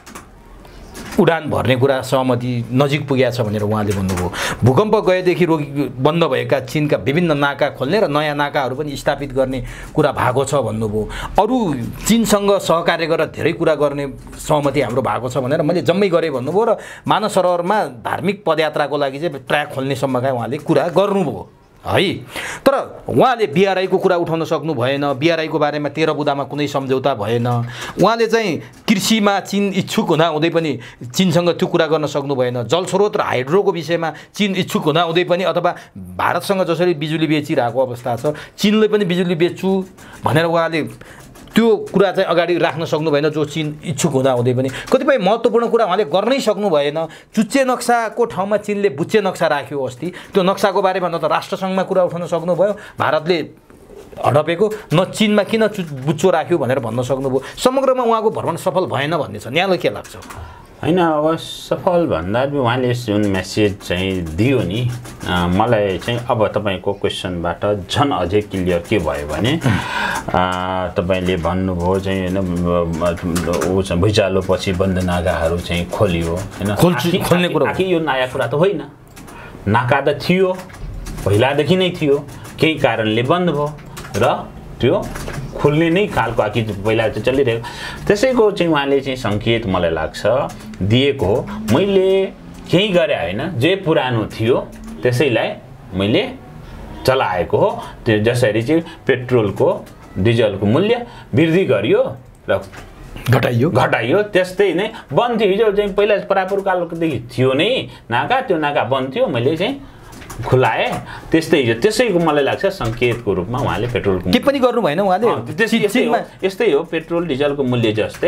उडान भर्ने कुरा सहमति नजिक पुगेको छ भनेर उहाँले भन्नुभयो। भूकम्प गएदेखि रोकी बन्द भएका चीनका विभिन्न नाका खोल्ने र नयाँ नाकाहरू पनि स्थापित गर्ने कुरा भएको छ भन्नुभयो। अरू चीनसँग सहकार्य गरेर धेरै कुरा गर्ने सहमति हाम्रो भएको छ भनेर मैले जम्मै गरेँ भन्नुभयो र मानस सरोवरमा धार्मिक पदयात्राको लागि चाहिँ ट्र्याक खोल्नेसम्मका उहाँले कुरा गर्नुभयो है। तर उहाँले बिआरआईको कुरा उठाउन सक्नु भएन, बिआरआईको बारेमा तेह्र बुँदामा कुनै सम्झौता भएन। उहाँले चाहिँ कृषिमा चीन इच्छुक हुँदा हुँदै पनि चीनसँग त्यो कुरा गर्न सक्नु भएन। जलस्रोत र हाइड्रोको विषयमा चीन इच्छुक हुँदा हुँदै पनि अथवा भारतसँग जसरी बिजुली बेचिरहेको अवस्था छ, चीनले पनि बिजुली बेच्छु भनेर उहाँले त्यो कुरा चाहिँ अगाडि राख्न सक्नु भएन जो चीन इच्छुक हुँदा हुँदै पनि कतिपय महत्त्वपूर्ण कुरा उहाँले गर्नै सक्नु भएन चुच्चे नक्साको ठाउँमा चीनले बुच्चे नक्सा राख्यो अस्ति त्यो नक्साको बारेमा न त राष्ट्रसङ्घमा कुरा उठाउन सक्नुभयो भारतले हडपेको न चीनमा किन चु बुच्चो राख्यो भनेर भन्न सक्नुभयो समग्रमा उहाँको भ्रमण सफल भएन भन्ने छ यहाँलाई के लाग्छ होइन अब सफल भन्दा उहाँले जुन मेसेज चाहिँ दियो नि मलाई चाहिँ अब तपाईँको क्वेसनबाट झन् अझै क्लियर के भयो भने तपाईँले भन्नुभयो चाहिँ होइन ऊ चाहिँ भुइँचालोपछि बन्द नाकाहरू चाहिँ खोलियो होइन खोल्ने कुरो आखिर यो नयाँ कुरा त होइन नाका त थियो पहिलादेखि नै थियो केही कारणले बन्द भयो र त्यो खुल्ने नै खालको आखि पहिला चाहिँ चलिरहेको त्यसैको चाहिँ उहाँले चाहिँ सङ्केत मलाई लाग्छ दिएको हो मैले केही गरे होइन जे पुरानो थियो त्यसैलाई मैले चलाएको हो त्यो जसरी चाहिँ पेट्रोलको डिजलको मूल्य वृद्धि गरियो र घटाइयो घटाइयो त्यस्तै नै बन्द थियो हिजो चाहिँ पहिला परापुर कालदेखि थियो नै नाका त्यो नाका बन्द थियो मैले चाहिँ खुलाए त्यस्तै त्यसैको मलाई लाग्छ सङ्केतको रूपमा उहाँले पेट्रोलको के पनि गर्नु भएन उहाँले यस्तै हो पेट्रोल डिजलको मूल्य जस्तै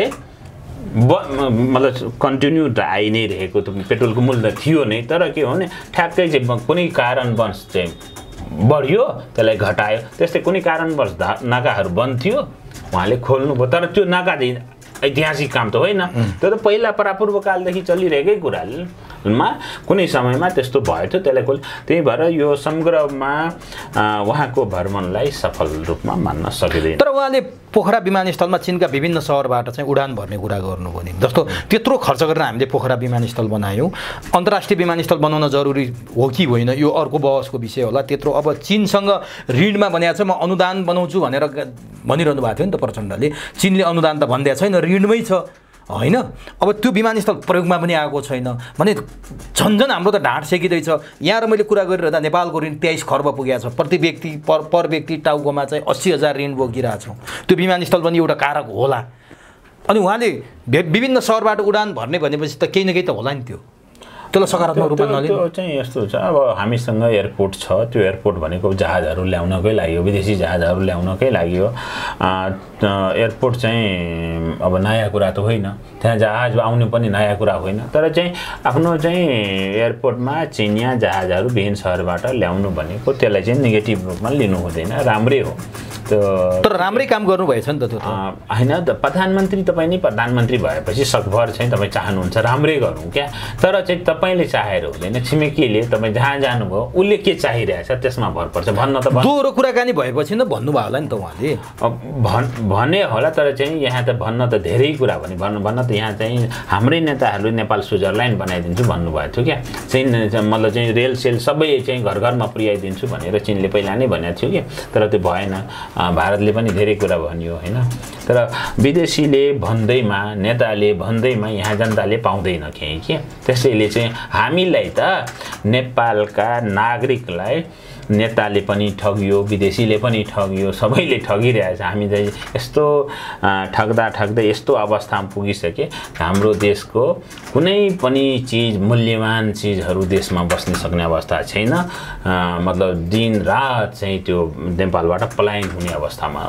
ब मतलब कन्टिन्यू आइ नै रहेको पेट्रोलको मूल्य थियो नै तर के हो भने ठ्याक्कै चाहिँ कुनै कारणवश चाहिँ बढ्यो त्यसलाई घटायो त्यस्तै कुनै कारणवश नाकाहरू बन्द थियो उहाँले खोल्नुभयो तर त्यो नाका ऐतिहासिक काम त होइन त्यो त पहिला परापूर्वकालदेखि चलिरहेकै कुरामा कुनै समयमा त्यस्तो भयो थियो त्यसलाई खोल त्यही भएर यो समग्रमा उहाँको भ्रमणलाई सफल रूपमा मान्न सकिँदैन तर उहाँले पोखरा विमानस्थलमा चीनका विभिन्न सहरबाट चाहिँ उडान भर्ने कुरा गर्नुभयो नि जस्तो त्यत्रो खर्च गरेर हामीले पोखरा विमानस्थल बनायौँ अन्तर्राष्ट्रिय विमानस्थल बनाउन जरुरी हो कि होइन यो अर्को बहसको विषय होला त्यत्रो अब चीनसँग ऋणमा भनेको छ म अनुदान बनाउँछु भनेर भनिरहनु भएको थियो नि त प्रचण्डले चीनले अनुदान त भनिदिएको छैन ऋणमै छ होइन अब त्यो विमानस्थल प्रयोगमा पनि आएको छैन भने झन्झन हाम्रो त ढाँट सेकिँदैछ यहाँ र मैले कुरा गरिरहँदा नेपालको ऋण तेइस खर्ब पुगेको छ प्रति व्यक्ति पर पर व्यक्ति टाउकोमा चाहिँ अस्सी हजार ऋण बोकिरहेछौँ त्यो विमानस्थल पनि एउटा कारक होला अनि उहाँले विभिन्न सहरबाट उडान भर्ने भनेपछि त केही न केही त होला नि त्यो त्यसलाई सकारात्मक रूपमा नलिनु त्यो चाहिँ यस्तो छ अब हामीसँग एयरपोर्ट छ त्यो एयरपोर्ट भनेको जहाजहरू ल्याउनकै लागि हो विदेशी जहाजहरू ल्याउनकै लागि हो एयरपोर्ट चाहिँ अब नयाँ कुरा त होइन त्यहाँ जहाज आउनु पनि नयाँ कुरा होइन तर चाहिँ आफ्नो चाहिँ एयरपोर्टमा चिनिया जहाजहरू विभिन्न सहरबाट ल्याउनु भनेको त्यसलाई चाहिँ नेगेटिभ रूपमा लिनु हुँदैन राम्रै हो त्यो तर राम्रै काम गर्नुभएछ नि त त्यो होइन त प्रधानमन्त्री तपाईँ नै प्रधानमन्त्री भएपछि सकभर चाहिँ तपाईँ चाहनुहुन्छ राम्रै गरौँ क्या तर चाहिँ तपाईँले चाहेर हुँदैन छिमेकीले तपाईँ जहाँ जानुभयो उसले के चाहिरहेछ त्यसमा भर पर्छ भन्न त दोहोरो कुराकानी भएपछि न भन्नुभयो होला नि त उहाँले भन् भने होला तर चाहिँ यहाँ त भन्न त धेरै कुरा भने भन्नु भन्न त यहाँ चाहिँ हाम्रै नेताहरूले नेपाल स्विजरल्यान्ड बनाइदिन्छु भन्नुभएको थियो क्या चीन मतलब चाहिँ रेल सेल सबै चाहिँ घर घरमा पुर्याइदिन्छु भनेर चिनले पहिला नै भनेको थियो कि तर त्यो भएन भारतले पनि धेरै कुरा भन्यो होइन तर विदेशीले भन्दैमा नेताले भन्दैमा यहाँ जनताले पाउँदैन केही के त्यसैले चाहिँ हामीलाई त नेपालका नागरिकलाई नेताले पनि ठगियो विदेशीले पनि ठगियो सबैले ठगिरहेछ हामी चाहिँ यस्तो ठग्दा ठग्दै यस्तो अवस्थामा पुगिसके हाम्रो देशको कुनै पनि चिज मूल्यवान चिजहरू देशमा बस्न सक्ने अवस्था छैन मतलब दिन रात चाहिँ त्यो नेपालबाट पलायन हुने अवस्थामा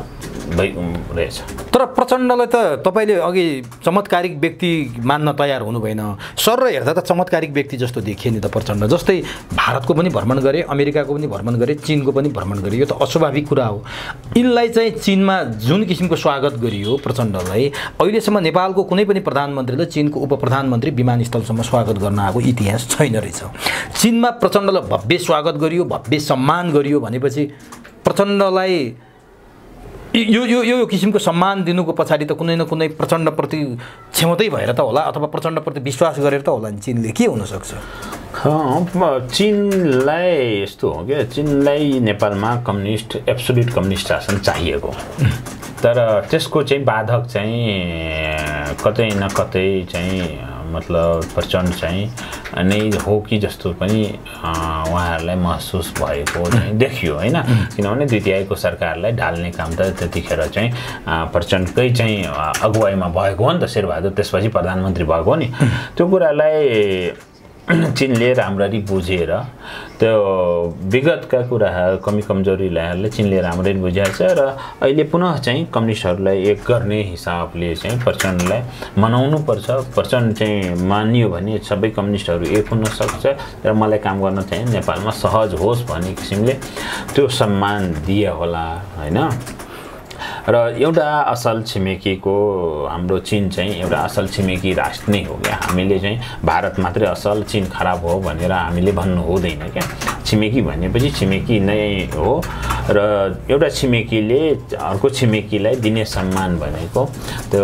रहेछ तर प्रचण्डलाई त तपाईँले अघि चमत्कारिक व्यक्ति मान्न तयार हुनु भएन सर र हेर्दा त चमत्कारिक व्यक्ति जस्तो देखिए नि त प्रचण्ड जस्तै भारतको पनि भ्रमण गरे अमेरिकाको पनि भ्रमण गरे चीनको पनि भ्रमण गरे यो त अस्वाभाविक कुरा हो यिनलाई चाहिँ चीनमा जुन किसिमको स्वागत गरियो प्रचण्डलाई अहिलेसम्म नेपालको कुनै पनि प्रधानमन्त्रीले चीनको उप प्रधानमन्त्री विमानस्थलसम्म स्वागत गर्न आएको इतिहास छैन रहेछ चीनमा प्रचण्डलाई भव्य स्वागत गरियो भव्य सम्मान गरियो भनेपछि प्रचण्डलाई यो यो यो किसिमको सम्मान दिनुको पछाडि त कुनै न कुनै प्रचण्डप्रति क्षमतै भएर त होला अथवा प्रचण्डप्रति विश्वास गरेर त होला नि चीनले के हुनसक्छ चीनलाई यस्तो हो क्या चीनलाई नेपालमा कम्युनिस्ट एब्सोल्युट कम्युनिस्ट शासन चाहिएको तर त्यसको चाहिँ बाधक चाहिँ कतै न कतै चाहिँ मतलब प्रचण्ड चाहिँ नै हो कि जस्तो पनि उहाँहरूलाई महसुस भएको चाहिँ देखियो होइन किनभने द्वितीयको सरकारलाई ढाल्ने काम त त्यतिखेर चाहिँ प्रचण्डकै चाहिँ अगुवाईमा भएको हो नि त शेरबहादुर त्यसपछि प्रधानमन्त्री भएको नि त्यो कुरालाई चिनले राम्ररी बुझेर त्यो विगतका कुराहरू कमी कमजोरीलाई चिनले राम्ररी बुझेको छ र अहिले पुनः चाहिँ कम्युनिस्टहरूलाई एक गर्ने हिसाबले चाहिँ प्रचण्डलाई मनाउनुपर्छ। प्रचण्ड चाहिँ मानियो भने सबै कम्युनिस्टहरू एक हुन सक्छ र मलाई काम गर्न चाहिँ नेपालमा सहज होस् भन्ने किसिमले त्यो सम्मान दिए होला होइन। र एउटा असल छिमेकीको हाम्रो चिन चाहिँ एउटा असल छिमेकी राष्ट्र नै हो क्या। हामीले चाहिँ भारत मात्रै असल चिन खराब हो भनेर हामीले भन्नु हुँदैन क्या। छिमेकी भनेपछि छिमेकी नै हो र एउटा छिमेकीले अर्को छिमेकीलाई दिने सम्मान भनेको त्यो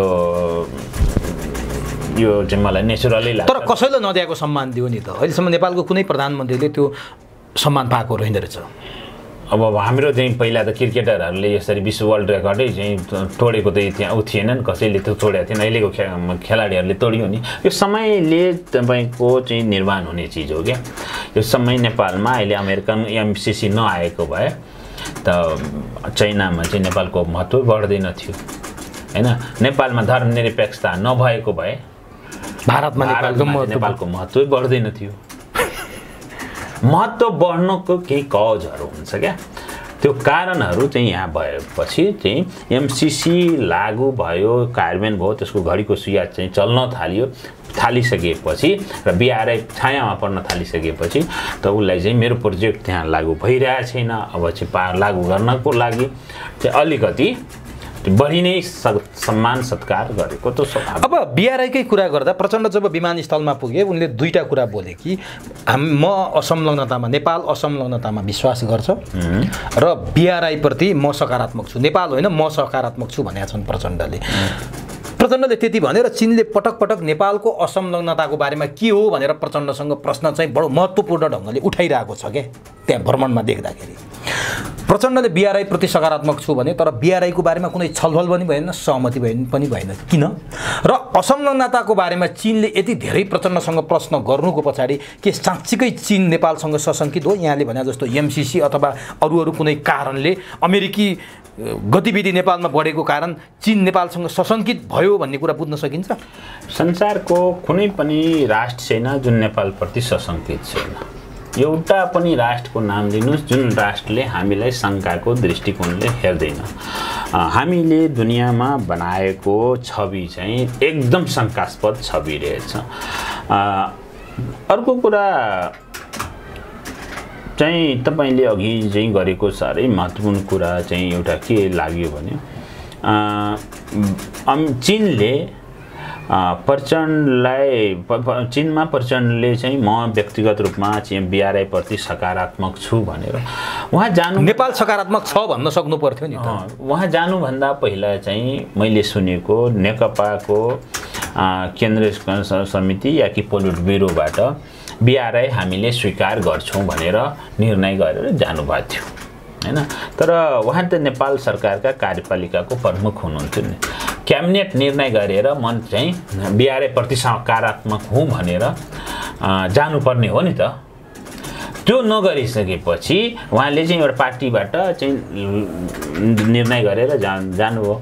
यो चाहिँ मलाई नेचुरली लाग्छ। तर कसैले नदिएको सम्मान दियो नि त। अहिलेसम्म नेपालको कुनै प्रधानमन्त्रीले त्यो सम्मान पाएको रहेन रहेछ। अब हाम्रो चाहिँ पहिला त क्रिकेटरहरूले यसरी विश्व वर्ल्ड रेकर्डै चाहिँ तोडेको त त्यहाँ ऊ थिएनन्, कसैले त्यो तोडेको थिएन। अहिलेको खे खेलाडीहरूले तोड्यो नि। यो समयले तपाईँको चाहिँ निर्माण हुने चिज हो क्या। यो समय नेपालमा अहिले अमेरिकन एमसिसी नआएको भए त चाइनामा चाहिँ नेपालको महत्त्व बढ्दैन थियो होइन। नेपालमा धर्मनिरपेक्षता नभएको भए भारतमा नेपालको महत्त्व बढ्दैन थियो। महत्त्व बढ्नको केही कजहरू हुन्छ क्या। त्यो कारणहरू चाहिँ यहाँ भएपछि चाहिँ एमसिसी लागू भयो, कार्यान्वयन भयो, त्यसको घडीको सुइया चाहिँ चल्न थाल्यो। थालिसकेपछि र बिआरआई छायामा पर्न थालिसकेपछि त उसलाई चाहिँ मेरो प्रोजेक्ट त्यहाँ लागू भइरहेको छैन। अब चाहिँ पा लागू गर्नको लागि चाहिँ अलिकति बढी नै सम्मान सत्कार गरेको त स्वभाव। अब बिआरआईकै कुरा गर्दा प्रचण्ड जब विमानस्थलमा पुगे उनले दुईटा कुरा बोले कि हाम म असंलग्नतामा नेपाल असंलग्नतामा विश्वास गर्छ र बिआरआईप्रति म सकारात्मक छु, नेपाल होइन म सकारात्मक छु भनेका छन् प्रचण्डले। प्रचण्डले त्यति भनेर चिनले पटक पटक नेपालको असंलग्नताको बारेमा के हो भनेर प्रचण्डसँग प्रश्न चाहिँ बडो महत्त्वपूर्ण ढङ्गले उठाइरहेको छ क्या। त्यहाँ भ्रमणमा देख्दाखेरि प्रचण्डले बिआरआई प्रति सकारात्मक छु भने तर बिआरआईको बारेमा कुनै छलफल पनि भएन, सहमति भएन पनि भएन। किन? र असंलग्नताको बारेमा चीनले यति धेरै प्रचण्डसँग प्रश्न गर्नुको पछाडि के साँच्चीकै चीन नेपालसँग सशङ्कित हो? यहाँले भने जस्तो एमसिसी अथवा अरू अरू कुनै कारणले अमेरिकी गतिविधि नेपालमा बढेको कारण चीन नेपालसँग सशङ्कित भयो भन्ने कुरा बुझ्न सकिन्छ? संसारको कुनै पनि राष्ट्र छैन जुन नेपालप्रति सशङ्कित छैन। एउटा पनि राष्ट्रको नाम दिनुहोस् जुन राष्ट्रले हामीलाई शङ्काको दृष्टिकोणले हेर्दैन। हामीले दुनियाँमा बनाएको छवि चाहिँ एकदम शङ्कास्पद छवि रहेछ। अर्को कुरा चाहिँ तपाईँले अघि चाहिँ गरेको साह्रै महत्त्वपूर्ण कुरा चाहिँ एउटा के लाग्यो भने चीनले प्रचण्डलाई चीनमा प्रचण्डले चाहिँ म व्यक्तिगत रूपमा चाहिँ बिआरआई प्रति सकारात्मक छु भनेर उहाँ जानु नेपाल सकारात्मक छ भन्न सक्नु पर्थ्यो नि त। उहाँ जानुभन्दा पहिला चाहिँ मैले सुनेको नेकपाको केन्द्रीय समिति या कि पोलिट ब्युरोबाट बिआरआई हामीले स्वीकार गर्छौँ भनेर निर्णय गरेर जानुभएको थियो हैन। तर उहाँ त नेपाल सरकारका कार्यपालिकाको प्रमुख हुनुहुन्थ्यो नि। क्याबिनेट निर्णय गरेर म चाहिँ बिआरआई प्रति सकारात्मक हुँ भनेर जानुपर्ने हो नि त। त्यो नगरिसकेपछि उहाँले चाहिँ एउटा पार्टीबाट चाहिँ निर्णय गरेर जा जानुभयो।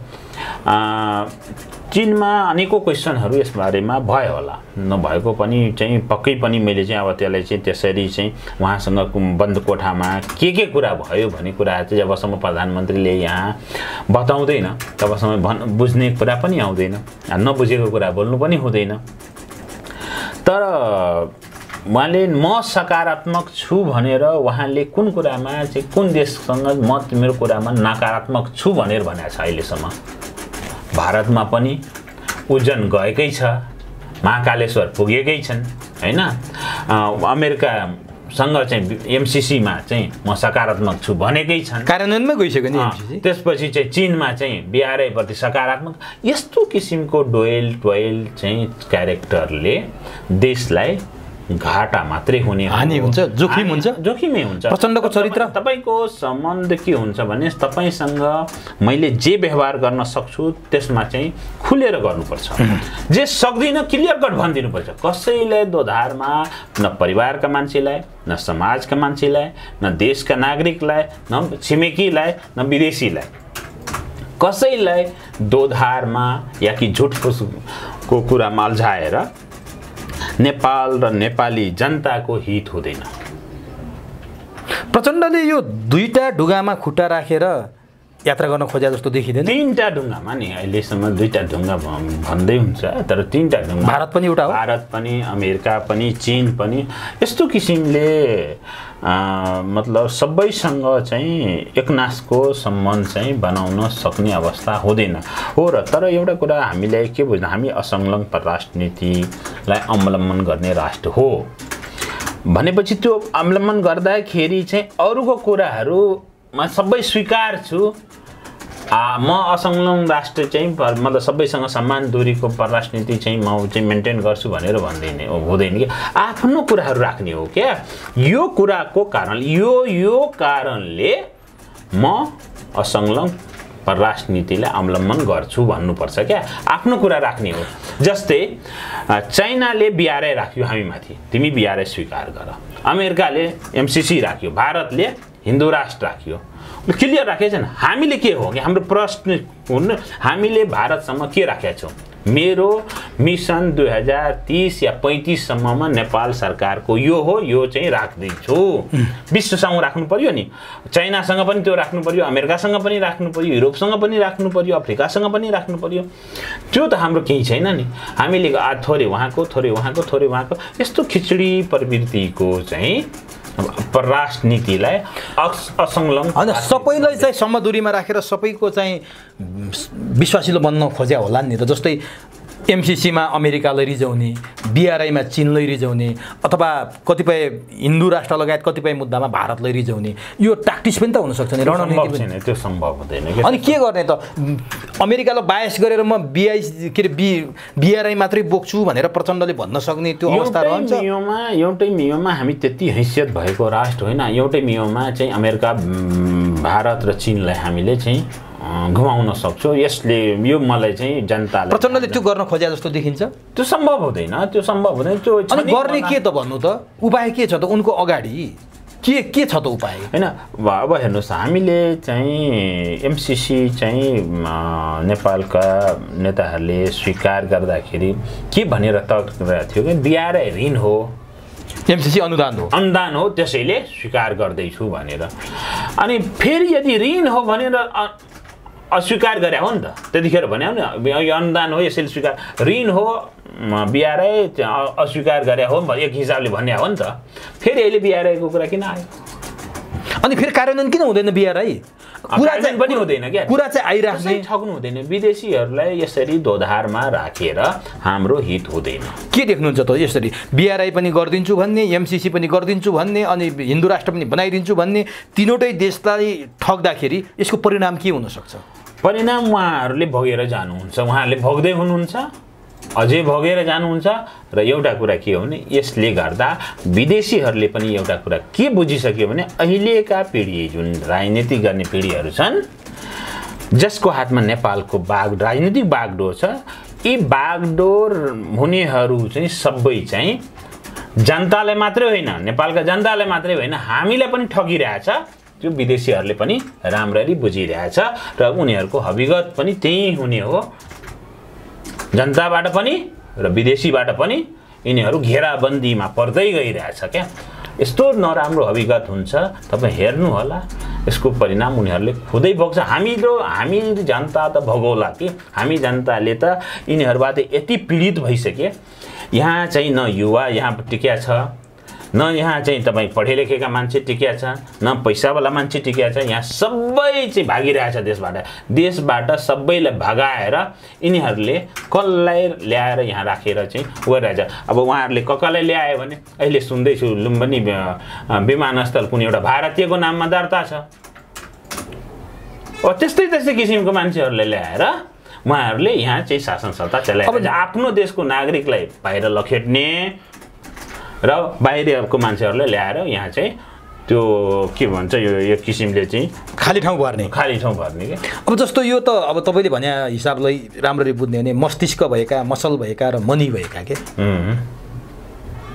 चीनमा अनेकौँ क्वेसनहरू यस बारेमा भयो होला, नभएको पनि चाहिँ पक्कै पनि मैले चाहिँ अब त्यसलाई चाहिँ त्यसरी चाहिँ उहाँसँग बन्द कोठामा के के कुरा भयो भन्ने कुरा चाहिँ जबसम्म प्रधानमन्त्रीले यहाँ बताउँदैन तबसम्म भन् बुझ्ने कुरा पनि आउँदैन, नबुझेको कुरा बोल्नु पनि हुँदैन। तर उहाँले म सकारात्मक छु भनेर उहाँले कुन कुरामा चाहिँ कुन देशसँग म मेरो कुरामा नकारात्मक छु भनेर भनेको छ? अहिलेसम्म भारतमा पनि उज्जैन गएकै छ, महाकालेश्वर पुगेकै छन् हैन। अमेरिकासँग चाहिँ एमसिसीमा चाहिँ म सकारात्मक छु भनेकै छन्, कार्यान्वयनमै गइसक्यो नि एमसिसी। त्यसपछि चाहिँ चीनमा चाहिँ बिआरआई प्रति सकारात्मक यस्तो किसिमको डोयल टोयल चाहिँ क्यारेक्टरले देशलाई घाटा मात्रै हुने हानि हुन्छ, जोखिम हुन्छ, जोखिमै हुन्छ। प्रचण्डको चरित्र तपाईको सम्बन्ध के हुन्छ भने तपाईसँग मैले जे व्यवहार गर्न सक्छु त्यसमा चाहिँ खुलेर गर्नुपर्छ, जे सक्दिनँ क्लियर कट भनिदिनुपर्छ। कसैलाई दोधारमा न परिवारका मान्छेलाई, न समाजका मान्छेलाई, न देशका नागरिकलाई, न छिमेकीलाई, न विदेशीलाई, कसैलाई दोधारमा या कि झुट फुसको कुरामा अल्झाएर नेपाल र नेपाली जनताको हित हुँदैन। प्रचण्डले यो दुईटा ढुङ्गामा खुट्टा राखेर यात्रा गर्न खोजे जस्तो देखिँदैन। तीनटा ढुङ्गामा नि अहिलेसम्म दुईटा ढुङ्गा भन्दै हुन्छ, तर तीनटा ढुङ्गा। भारत पनि एउटा हो, भारत पनि, अमेरिका पनि, चीन पनि यस्तो किसिमले मतलब सबैसँग चाहिँ एकनासको सम्बन्ध चाहिँ बनाउन सक्ने अवस्था हुँदैन हो। र तर एउटा कुरा हामीलाई के बुझ्नु, हामी असंलग्न परराष्ट्र नीतिलाई अवलम्बन गर्ने राष्ट्र हो भनेपछि त्यो अवलम्बन गर्दाखेरि चाहिँ अरूको कुराहरूमा सबै स्वीकार छु। आ, म असंलग्न राष्ट्र चाहिँ मतलब सबैसँग समान दूरीको परराष्ट्र नीति चाहिँ म चाहिँ मेन्टेन गर्छु भनेर भन्दैन हुँदैन कि आफ्नो कुराहरू राख्ने हो क्या। यो कुराको कारण यो यो कारणले म असंलग्न परराष्ट्र नीतिलाई अवलम्बन गर्छु भन्नुपर्छ क्या, आफ्नो कुरा राख्ने हो। जस्तै चाइनाले बिआरआई राख्यो हामीमाथि, तिमी बिआरआई स्वीकार गर। अमेरिकाले एमसिसी राख्यो, भारतले हिन्दू राष्ट्र राख्यो, क्लियर राखेको छैन। हामीले के हो कि हाम्रो प्रश्न हुन्, हामीले भारतसम्म के राखेका छौँ? मेरो मिसन दुई हजार तीस या पैँतिससम्ममा नेपाल सरकारको यो हो, यो चाहिँ राख्दैछु। विश्वसँग राख्नु पर्यो नि, चाइनासँग पनि त्यो राख्नु पर्यो, अमेरिकासँग पनि राख्नु पर्यो, युरोपसँग पनि राख्नु पर्यो, अफ्रिकासँग पनि राख्नु पर्यो। त्यो त हाम्रो केही छैन नि। हामीले थोरै उहाँको थोरै उहाँको थोरै उहाँको यस्तो खिचडी प्रवृत्तिको चाहिँ परराष्ट्र नीतिलाई असंलग्न होइन, सबैलाई चाहिँ समदूरीमा राखेर सबैको चाहिँ विश्वासिलो बन्न खोज्या होला नि त। जस्तै एमसिसीमा अमेरिकालाई रिजाउने, बिआरआईमा चीनलाई रिजाउने, अथवा कतिपय हिन्दू राष्ट्र लगायत कतिपय मुद्दामा भारतलाई रिजाउने, यो ट्याक्टिक्स पनि त हुनसक्छ नि, रणनीति पनि। त्यो सम्भव हुँदैन। अनि के गर्ने त? अमेरिकालाई बायस गरेर म बिआई के अरे बि बिआरआई मात्रै बोक्छु भनेर प्रचण्डले भन्न सक्ने त्यो अवस्था रहन्छ। मियोमा एउटै मियोमा हामी त्यति हैसियत भएको राष्ट्र होइन। एउटै मियोमा चाहिँ अमेरिका, भारत र चीनलाई हामीले चाहिँ घुमाउन सक्छौँ। यसले यो मलाई चाहिँ जनतालाई प्रचण्डले त्यो गर्न खोजे जस्तो देखिन्छ। त्यो सम्भव हुँदैन, त्यो सम्भव हुँदैन। त्यो अनि गर्ने के त भन्नु त? उपाय के छ त उनको अगाडि? के के छ त उपाय? होइन, अब हेर्नुहोस्, हामीले चाहिँ एमसिसी चाहिँ नेपालका नेताहरूले स्वीकार गर्दाखेरि के भनेर तर्किरहेको थियो कि बिआरआई ऋण हो, एमसिसी अनुदान हो, अनुदान हो, त्यसैले स्वीकार गर्दैछु भनेर। अनि फेरि यदि ऋण हो भनेर अस्वीकार गरे हो नि त, त्यतिखेर भने हो नि यो अनुदान हो यसैले स्वीकार, ऋण हो बिआरआई अस्वीकार गरे हो एक हिसाबले भन्ने हो नि त। फेरि अहिले बिआरआईको कुरा किन आयो? अनि फेरि कार्यान्वयन किन हुँदैन बिआरआई? कुरा चाहिँ पनि हुँदैन क्या, कुरा चाहिँ आइराख्ने ठग्नु हुँदैन। विदेशीहरूलाई यसरी दोधारमा राखेर हाम्रो हित हुँदैन। के देख्नुहुन्छ त यसरी? बिआरआई पनि गरिदिन्छु भन्ने, एमसिसी पनि गरिदिन्छु भन्ने, अनि हिन्दू राष्ट्र पनि बनाइदिन्छु भन्ने, तीनवटै देशलाई ठग्दाखेरि यसको परिणाम के हुनसक्छ? परिणाम उहाँहरूले भोगेर जानुहुन्छ, उहाँहरूले भोग्दै हुनुहुन्छ, अझै भोगेर जानुहुन्छ। र एउटा कुरा के हो भने यसले गर्दा विदेशीहरूले पनि एउटा कुरा के बुझिसक्यो भने अहिलेका पिँढी, जुन राजनीति गर्ने पिँढीहरू छन्, जसको हातमा नेपालको बाग राजनीतिक बागडोर छ, यी बागडोर हुनेहरू चाहिँ सबै चाहिँ जनतालाई मात्रै होइन, नेपालका जनतालाई मात्रै होइन, हामीलाई पनि ठगिरहेछ। त्यो विदेशीहरूले पनि राम्ररी बुझिरहेछ र उनीहरूको हविगत पनि त्यही हुने हो। जनताबाट पनि र विदेशीबाट पनि यिनीहरू घेराबन्दीमा पर्दै गइरहेछ क्या। यस्तो नराम्रो हविगत हुन्छ, तपाईँ हेर्नु होला। यसको परिणाम उनीहरूले खुदै भोग्छ। हाम्रो हामी जनता त भोगौला कि, हामी जनताले त यिनीहरूबाट यति पीडित भइसके। यहाँ चाहिँ न युवा यहाँ टिक्या छ, न यहाँ चाहिँ तपाईँ पढे लेखेका मान्छे टिक्या छ, न पैसावाला मान्छे टिक्या छ। यहाँ सबै चाहिँ भागिरहेछ देशबाट। देशबाट सबैलाई भगाएर यिनीहरूले कसलाई ल्याएर यहाँ राखेर चाहिँ गरिरहेछ। अब उहाँहरूले ककालाई ल्यायो भने अहिले सुन्दैछु लुम्बिनी विमानस्थल कुनै एउटा भारतीयको नाममा दर्ता छ। अब त्यस्तै त्यस्तै किसिमको मान्छेहरूलाई ल्याएर उहाँहरूले यहाँ चाहिँ शासन सत्ता चलाएर आफ्नो देशको नागरिकलाई बाहिर लखेट्ने र बाहिरको मान्छेहरूलाई ल्याएर यहाँ चाहिँ त्यो के भन्छ यो एक किसिमले चाहिँ खाली ठाउँ भर्ने खाली ठाउँ भर्ने के। अब जस्तो यो त अब तपाईँले भने हिसाबलाई राम्ररी बुझ्ने भने मस्तिष्क भएका, मसल भएका र मनी भएका के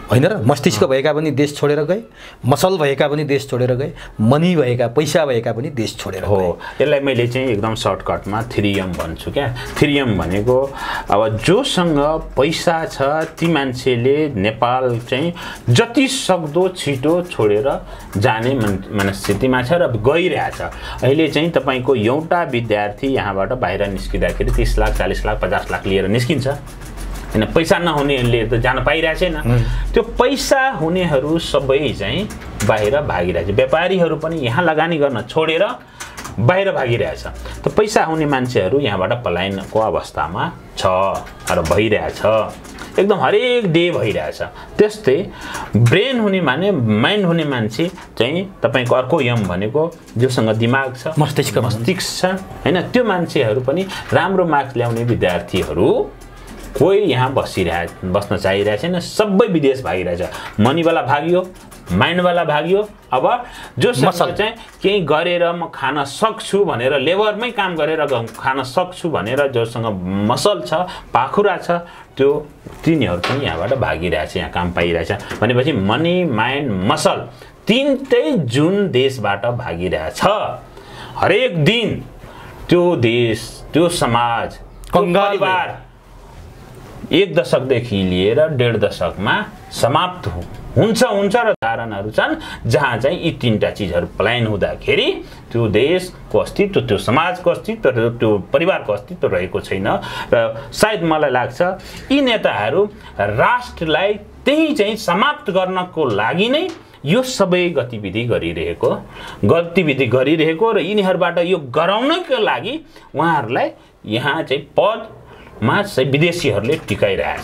होइन र? मस्तिष्क भएका पनि देश छोडेर गए, मसल भएका पनि देश छोडेर गए, मनी भएका पैसा भएका पनि देश छोडेर हो। गए। यसलाई मैले चाहिँ एकदम सर्टकटमा थ्री एम भन्छु क्या। थ्री एम भनेको अब जोसँग पैसा छ ती मान्छेले नेपाल चाहिँ जति सक्दो छिटो छोडेर जाने मनस्थितिमा छ र गइरहेछ। अहिले चाहिँ तपाईँको एउटा विद्यार्थी यहाँबाट बाहिर निस्किँदाखेरि तीस लाख चालीस लाख पचास लाख लिएर निस्किन्छ होइन। पैसा नहुनेहरूले त जान पाइरहेको छैन। त्यो पैसा हुनेहरू सबै चाहिँ बाहिर भागिरहेछ। व्यापारीहरू पनि यहाँ लगानी गर्न छोडेर बाहिर भागिरहेछ। त पैसा हुने मान्छेहरू यहाँबाट पलायनको अवस्थामा छ र भइरहेछ, एकदम हरेक डे भइरहेछ। त्यस्तै ब्रेन हुने माने माइन्ड हुने मान्छे चाहिँ तपाईँको अर्को यम भनेको जोसँग दिमाग छ, मस्तिष्क मस्तिष्क छ होइन, त्यो मान्छेहरू पनि राम्रो मार्क्स ल्याउने विद्यार्थीहरू कोही यहाँ बसिरहे बस्न चाहिरहेको छैन, सबै विदेश भागिरहेछ। मनीवाला भाग्यो, माइन्डवाला भाग्यो। अब जोसँग चाहिँ केही गरेर म खान सक्छु भनेर लेबरमै काम गरेर खान सक्छु भनेर जोसँग मसल छ, पाखुरा छ, त्यो तिनीहरू पनि यहाँबाट भागिरहेछ, यहाँ काम पाइरहेछ। भनेपछि मनी माइन्ड मसल तिनटै जुन देशबाट भागिरहेछ हरेक दिन त्यो देश त्यो समाज परिवार एक दशकदेखि लिएर डेढ दशकमा समाप्त हुन्छ हुन्छ र धारणाहरू छन् जहाँ चाहिँ यी तीनटा चिजहरू पलायन हुँदाखेरि त्यो देशको अस्तित्व, त्यो समाजको अस्तित्व र त्यो परिवारको अस्तित्व रहेको छैन। र सायद मलाई लाग्छ यी नेताहरू राष्ट्रलाई त्यही चाहिँ समाप्त गर्नको लागि नै यो सबै गतिविधि गरिरहेको गतिविधि गरिरहेको र यिनीहरूबाट यो गराउनको लागि उहाँहरूलाई यहाँ चाहिँ पदमा चाहिँ विदेशीहरूले टिकाइरहेछ।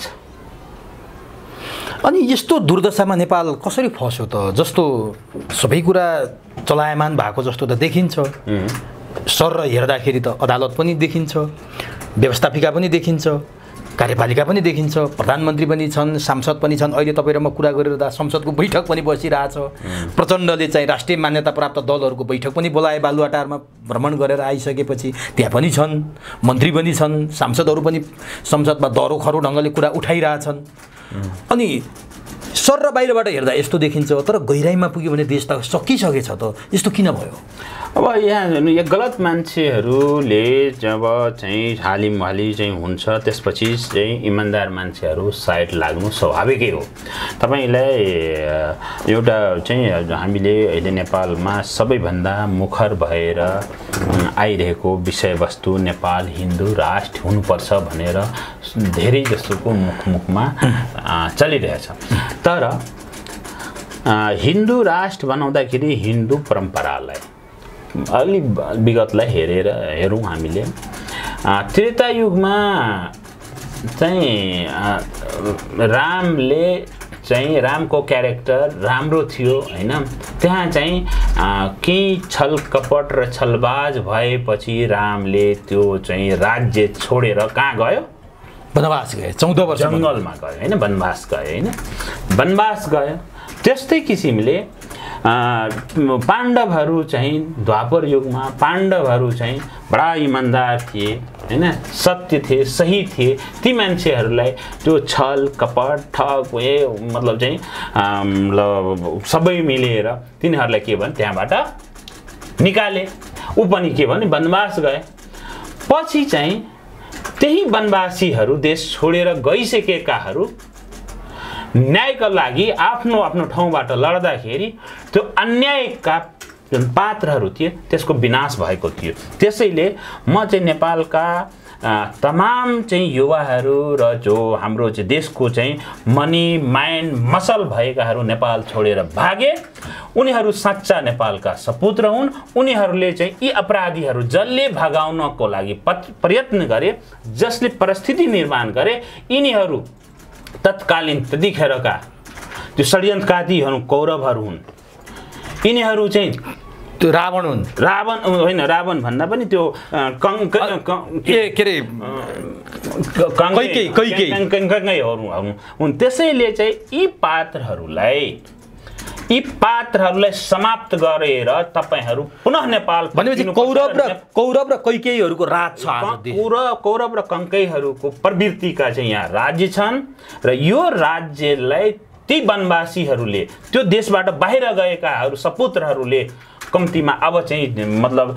अनि यस्तो दुर्दशामा नेपाल कसरी फस्यो त? जस्तो सबै कुरा चलायमान भएको जस्तो त देखिन्छ। सर हेर्दाखेरि त अदालत पनि देखिन्छ, व्यवस्थापिका पनि देखिन्छ, कार्यपालिका पनि देखिन्छ, प्रधानमन्त्री पनि छन्, सांसद पनि छन्। अहिले तपाईँ र म कुरा गरिरहँदा संसदको बैठक पनि बसिरहेछ। प्रचण्डले चाहिँ राष्ट्रिय मान्यता प्राप्त दलहरूको बैठक पनि बोलाए, बालुवाटारमा भ्रमण गरेर आइसकेपछि त्यहाँ पनि छन्, मन्त्री पनि छन्, सांसदहरू पनि संसदमा दरो खरो ढङ्गले कुरा उठाइरहेछन्। अनि सर र बाहिरबाट हेर्दा यस्तो देखिन्छ, तर गहिराइमा पुग्यो भने देश त सकिसकेछ त, यस्तो किन भयो? अब यहाँ हेर्नु, यो गलत मान्छेहरूले जब चाहिँ हालिमहाली चाहिँ हुन्छ त्यसपछि चाहिँ इमान्दार मान्छेहरू साइड लाग्नु स्वाभाविकै हो। तपाईँलाई एउटा चाहिँ हामीले अहिले नेपालमा सबैभन्दा मुखर भएर आइरहेको विषयवस्तु नेपाल हिन्दू राष्ट्र हुनुपर्छ भनेर धेरै जस्तोको मुखमुखमा चलिरहेछ। तर हिन्दू राष्ट्र बनाउँदाखेरि हिन्दू परम्परालाई अलि विगतलाई हेरेर हेरौँ हामीले, त्रेता युगमा चाहिँ रामले चाहिँ रामको क्यारेक्टर राम्रो थियो होइन। त्यहाँ चाहिँ केही छल कपट र छलबाज भएपछि रामले त्यो चाहिँ राज्य छोडेर कहाँ गयो? वनवास गए, चौध वर्ष जङ्गलमा गयो होइन, वनवास गयो होइन, वनवास गयो। त्यस्तै किसिमले पाण्डवहरू चाहिँ द्वापर युगमा पाण्डवहरू चाहिँ बडा इमान्दार थिए होइन, सत्य थिए, सही थिए। ती मान्छेहरूलाई त्यो छल कपट ठग ए मतलब चाहिँ ल सबै मिलेर तिनीहरूलाई के भने त्यहाँबाट निकाले। ऊ पनि के भने वनवास गए। पछि चाहिँ त्यही वनवासीहरू देश छोडेर गइसकेकाहरू न्यायका लागि आफ्नो आफ्नो ठाउँबाट लड्दाखेरि त्यो अन्यायका जुन पात्रहरू थिए त्यसको विनाश भएको थियो। त्यसैले म चाहिँ नेपालका तमाम चाहिँ युवाहरू र जो हाम्रो चाहिँ देशको चाहिँ मनी माइन्ड मसल भएकाहरू नेपाल छोडेर भागे, उनीहरू सच्चा नेपालका सपुत्र हुन्। उनीहरूले चाहिँ यी अपराधीहरू जसले भगाउनको लागि प्रयत्न गरे, जसले परिस्थिति निर्माण गरे, यिनीहरू तत्कालीन त्यतिखेरका त्यो षड्यन्त्रकारीहरू कौरवहरू हुन्। यिनीहरू चाहिँ त्यो रावण हुन्। रावण होइन, रावण भन्दा पनि त्यो के अरे कैकेयीहरू हुन्। त्यसैले चाहिँ यी पात्रहरूलाई यी पात्रहरूलाई समाप्त गरेर तपाईहरू पुनः नेपाल भनेपछि कौरव र कौरव र कैकेयीहरूको राज छ। कौरव कौरव र कङ्केयीहरूको प्रवृत्तिका चाहिँ यहाँ राज्य छन् र यो राज्यलाई ती वनवासीहरूले त्यो देशबाट बाहिर गएकाहरू सपुत्रहरूले कम्तीमा अब चाहिँ मतलब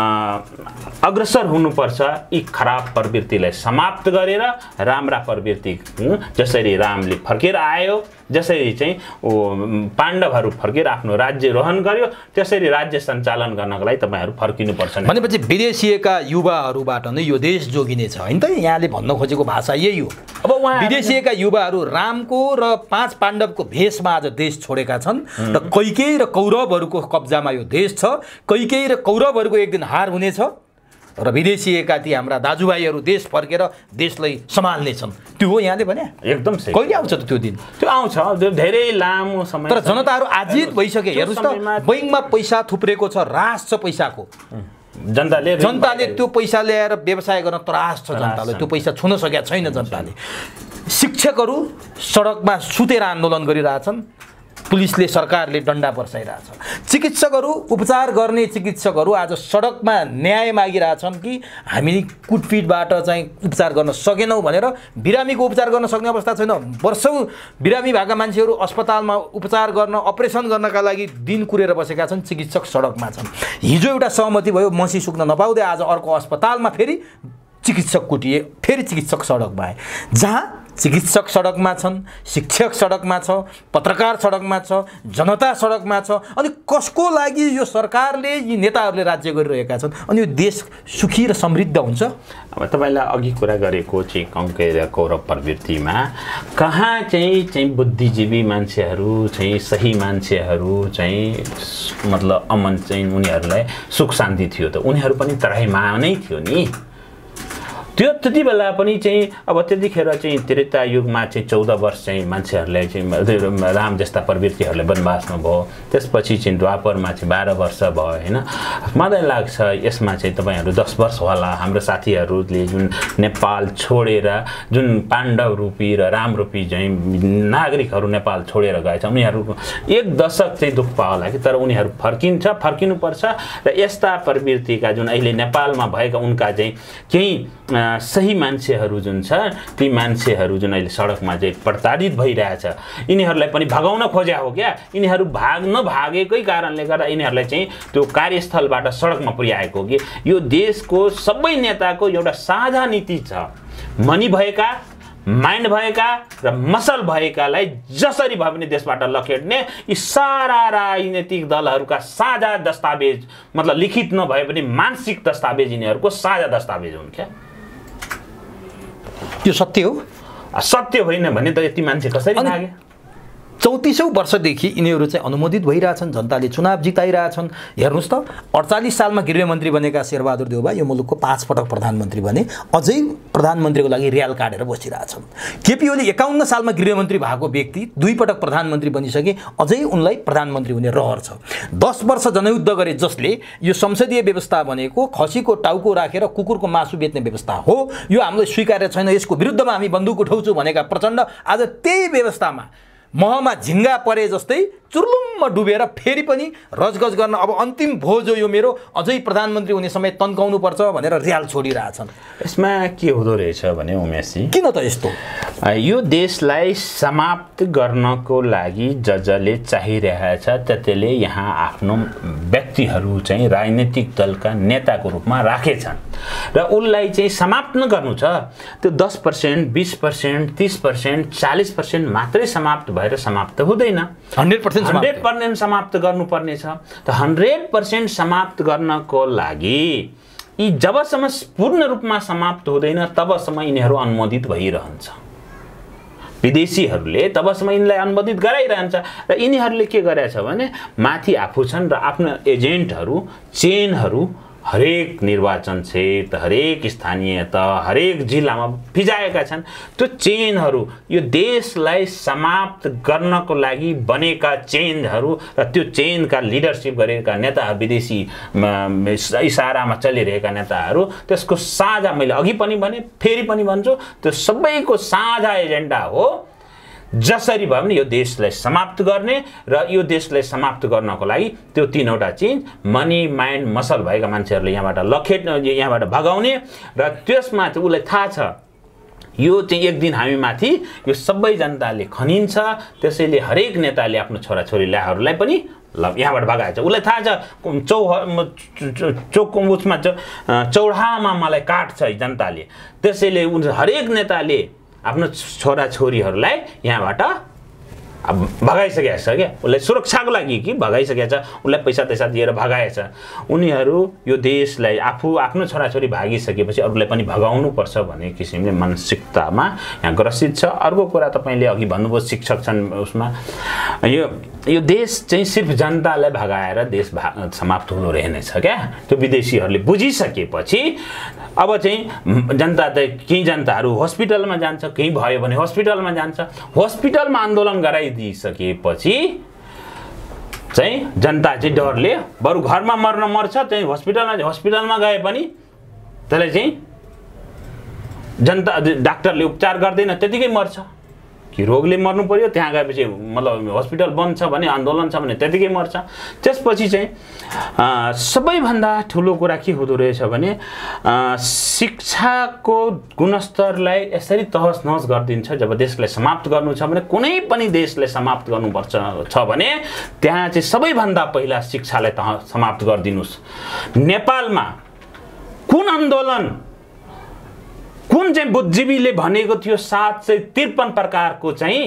अग्रसर हुनुपर्छ। यी खराब प्रवृत्तिलाई समाप्त गरेर राम्रा प्रवृत्ति जसरी रामले फर्केर आयो, जसरी चाहिँ पाण्डवहरू फर्केर आफ्नो राज्य रोहन गर्यो, त्यसरी राज्य सञ्चालन गर्नको लागि तपाईँहरू फर्किनुपर्छ। भनेपछि विदेशिएका युवाहरूबाट नै यो देश जोगिनेछ हैन त? यहाँले भन्न खोजेको भाषा यही हो। अब उहाँ विदेशिएका युवाहरू रामको र पाँच पाण्डवको भेषमा आज देश छोडेका छन् र कैकेयी र कौरवहरूको कब्जामा यो देश छ। कैकेयी र कौरवहरूको एक दिन हार हुनेछ र विदेशिएका ती हाम्रा दाजुभाइहरू देश फर्केर देशलाई सम्हाल्नेछन्। त्यो हो यहाँले भने? एकदम सही। कहिले आउँछ त त्यो दिन? त्यो आउँछ, त्यो धेरै लामो समय। तर जनताहरू आजित भइसके। हेर्नुहोस् त, बैङ्कमा पैसा थुप्रेको छ, रास छ पैसाको। जनताले जनताले त्यो पैसा ल्याएर व्यवसाय गर्न त्रास छ जनताले, त्यो पैसा छुन सकेका छैन जनताले। शिक्षकहरू सडकमा सुतेर आन्दोलन गरिरहेछन्, पुलिसले सरकारले डन्डा बर्साइरहेछ। चिकित्सकहरू उपचार गर्ने चिकित्सकहरू आज सडकमा न्याय मागिरहेछन् कि हामी कुटपिटबाट चाहिँ उपचार गर्न सकेनौँ भनेर। बिरामीको उपचार गर्न सक्ने अवस्था छैन, वर्षौँ बिरामी भएका मान्छेहरू अस्पतालमा उपचार गर्न अपरेसन गर्नका लागि दिन कुरेर बसेका छन्, चिकित्सक सडकमा छन्। हिजो एउटा सहमति भयो, मसी सुक्न नपाउँदै आज अर्को अस्पतालमा फेरि चिकित्सक कुटिए, फेरि चिकित्सक सडकमा आए। जहाँ चिकित्सक सडकमा छन्, शिक्षक सडकमा छ, पत्रकार सडकमा छ, जनता सडकमा छ, अनि कसको लागि यो सरकारले यी नेताहरूले राज्य गरिरहेका छन्? अनि यो देश सुखी र समृद्ध हुन्छ? अब तपाईँलाई अघि कुरा गरेको चाहिँ कैकेयी र कौरव प्रवृत्तिमा कहाँ चाहिँ चाहिँ बुद्धिजीवी मान्छेहरू चाहिँ सही मान्छेहरू चाहिँ मतलब अमन चाहिँ उनीहरूलाई सुख शान्ति थियो त? उनीहरू पनि तराईमा नै थियो नि। त्यो त्यति बेला पनि चाहिँ अब त्यतिखेर चाहिँ त्रेता युगमा चाहिँ चौध वर्ष चाहिँ मान्छेहरूलाई चाहिँ राम जस्ता प्रवृत्तिहरूले वनवासमा भयो। त्यसपछि चाहिँ द्वापरमा चाहिँ बाह्र वर्ष भयो होइन। मलाई लाग्छ यसमा चाहिँ तपाईँहरू दस वर्ष होला। हाम्रो साथीहरूले जुन नेपाल छोडेर जुन पाण्डव रूपी र राम रूपी चाहिँ नागरिकहरू नेपाल छोडेर गएछ, उनीहरूको एक दशक चाहिँ दुःख पाओला कि, तर उनीहरू फर्किन्छ, फर्किनुपर्छ। र यस्ता प्रवृत्तिका जुन अहिले नेपालमा भएका उनका चाहिँ केही सही मान्छेहरू जुन छ, ती मान्छेहरू जुन अहिले सडकमा चाहिँ प्रताडित भइरहेछ, यिनीहरूलाई पनि भगाउन खोज्या हो क्या। यिनीहरू भाग्न भागेकै कारणले गर्दा यिनीहरूलाई चाहिँ त्यो कार्यस्थलबाट सडकमा पुर्याएको हो कि। यो देशको सबै नेताको एउटा साझा नीति छ, मनी भएका, माइन्ड भएका र मसल भएकालाई जसरी भए पनि देशबाट लखेट्ने यी सारा राजनीतिक दलहरूका साझा दस्तावेज, मतलब लिखित नभए पनि मानसिक दस्तावेज यिनीहरूको साझा दस्तावेज हुन् क्या। यो सत्य हो? सत्य होइन भने त यति मान्छे कसरी भागे? चौतिसौँ वर्षदेखि यिनीहरू चाहिँ अनुमोदित भइरहेछन्, जनताले चुनाव जिताइरहेछन्। हेर्नुहोस् त, अडचालिस सालमा गृहमन्त्री बनेका शेरबहादुर देउबा यो मुलुकको पाँच पटक प्रधानमन्त्री बने, अझै प्रधानमन्त्रीको लागि र्याल काटेर बसिरहेछन्। केपी ओली एकाउन्न सालमा गृहमन्त्री भएको व्यक्ति दुई पटक प्रधानमन्त्री बनिसके, अझै उनलाई प्रधानमन्त्री हुने रहर छ। दस वर्ष जनयुद्ध गरे जसले यो संसदीय व्यवस्था भनेको खसीको टाउको राखेर कुकुरको मासु बेच्ने व्यवस्था हो, यो हामीलाई स्वीकार्य छैन, यसको विरुद्धमा हामी बन्दुक उठाउँछौँ भनेका प्रचण्ड आज त्यही व्यवस्थामा महमा झिङ्गा परे जस्तै चुर्लुम्म डुबेर फेरि पनि रजगज गर्न अब अन्तिम भोज हो यो मेरो, अझै प्रधानमन्त्री हुने समय तन्काउनु पर्छ भनेर र्याल छोडिरहेछन्। यसमा के हुँदो रहेछ भने उमेशजी, किन त यस्तो? यो देशलाई समाप्त गर्नको लागि ज जसले चाहिरहेछ त्यसले यहाँ आफ्नो व्यक्तिहरू चाहिँ राजनीतिक दलका नेताको रूपमा राखेछन् र उनलाई चाहिँ समाप्त नगर्नु छ। त्यो दस पर्सेन्ट बिस पर्सेन्ट तिस पर्सेन्ट चालिस पर्सेन्ट मात्रै समाप्त भएर समाप्त हुँदैन, हन्ड्रेड पर्सेन्ट हन्ड्रेड पर्सेन्ट समाप्त गर्नुपर्ने छ। त हन्ड्रेड पर्सेन्ट समाप्त गर्नको लागि यी जबसम्म पूर्ण रूपमा समाप्त हुँदैन तबसम्म यिनीहरू अनुमोदित भइरहन्छ। विदेशीहरूले तबसम्म यिनलाई अनुमोदित गराइरहन्छ र यिनीहरूले के गरेछ भने माथि आफू छन् र आफ्नो एजेन्टहरू, चेनहरू हरेक निर्वाचन क्षेत्र, हरेक स्थानीय तह, हरेक जिल्लामा फिजाएका छन्। त्यो चेनहरू यो देशलाई समाप्त गर्नको लागि बनेका चेनहरू र त्यो चेनका लिडरसिप गरेका नेताहरू, विदेशी इसारामा चलिरहेका नेताहरू, त्यसको साझा, मैले अघि पनि भने फेरि पनि भन्छु, त्यो सबैको साझा एजेन्डा हो जसरी भए पनि यो देशलाई समाप्त गर्ने र यो देशलाई समाप्त गर्नको लागि त्यो तीनवटा चिज मनी, माइन्ड, मसल भएका मान्छेहरूले यहाँबाट लखेट्ने, यहाँबाट भगाउने र त्यसमा चाहिँ उसलाई थाहा छ यो चाहिँ एक दिन हामी माथि यो सबै जनताले खनिन्छ। त्यसैले हरेक नेताले आफ्नो छोराछोरीलाई पनि ल यहाँबाट भगाएछ। उसलाई थाहा छ चौ चौक उसमा चौडामा मलाई काट्छ जनताले। त्यसैले हरेक नेताले आफ्नो छोराछोरीहरूलाई यहाँबाट अब भगाइसकेको छ क्या। उसलाई सुरक्षाको लागि कि भगाइसकेको छ, उसलाई पैसा पैसा दिएर भगाएछ। उनीहरू यो देशलाई आफू आफ्नो छोराछोरी भागिसकेपछि अरूलाई पनि भगाउनुपर्छ भन्ने किसिमले मानसिकतामा यहाँ ग्रसित छ। अर्को कुरा तपाईँले अघि भन्नुभयो शिक्षक छन् उसमा, यो यो देश चाहिँ सिर्फ जनतालाई भगाएर देश भा समाप्त हुनु रहेनछ क्या। त्यो विदेशीहरूले बुझिसकेपछि अब चाहिँ जनता चाहिँ केही जनताहरू हस्पिटलमा जान्छ, केही भयो भने हस्पिटलमा जान्छ। हस्पिटलमा आन्दोलन गराइदिइसकेपछि चाहिँ जनता चाहिँ डरले बरु घरमा मर्न मर्छ, चाहिँ हस्पिटलमा हस्पिटलमा गए पनि त्यसलाई चाहिँ जनता डाक्टरले उपचार गर्दैन, त्यतिकै मर्छ। कि रोगले मर्नु पर्यो, त्यहाँ गएपछि मतलब हस्पिटल बन्द छ भने आन्दोलन छ भने त्यतिकै मर्छ। त्यसपछि चाहिँ सबैभन्दा ठुलो कुरा के हुँदो रहेछ भने शिक्षाको गुणस्तरलाई यसरी तहस नहस गरिदिन्छ। जब देशलाई समाप्त गर्नु छ भने, कुनै पनि देशलाई समाप्त गर्नुपर्छ छ भने त्यहाँ चाहिँ सबैभन्दा पहिला शिक्षालाई तह समाप्त गरिदिनुस्। नेपालमा कुन आन्दोलन कुन चाहिँ बुद्धिजीवीले भनेको थियो सात सय त्रिपन्न प्रकारको चाहिँ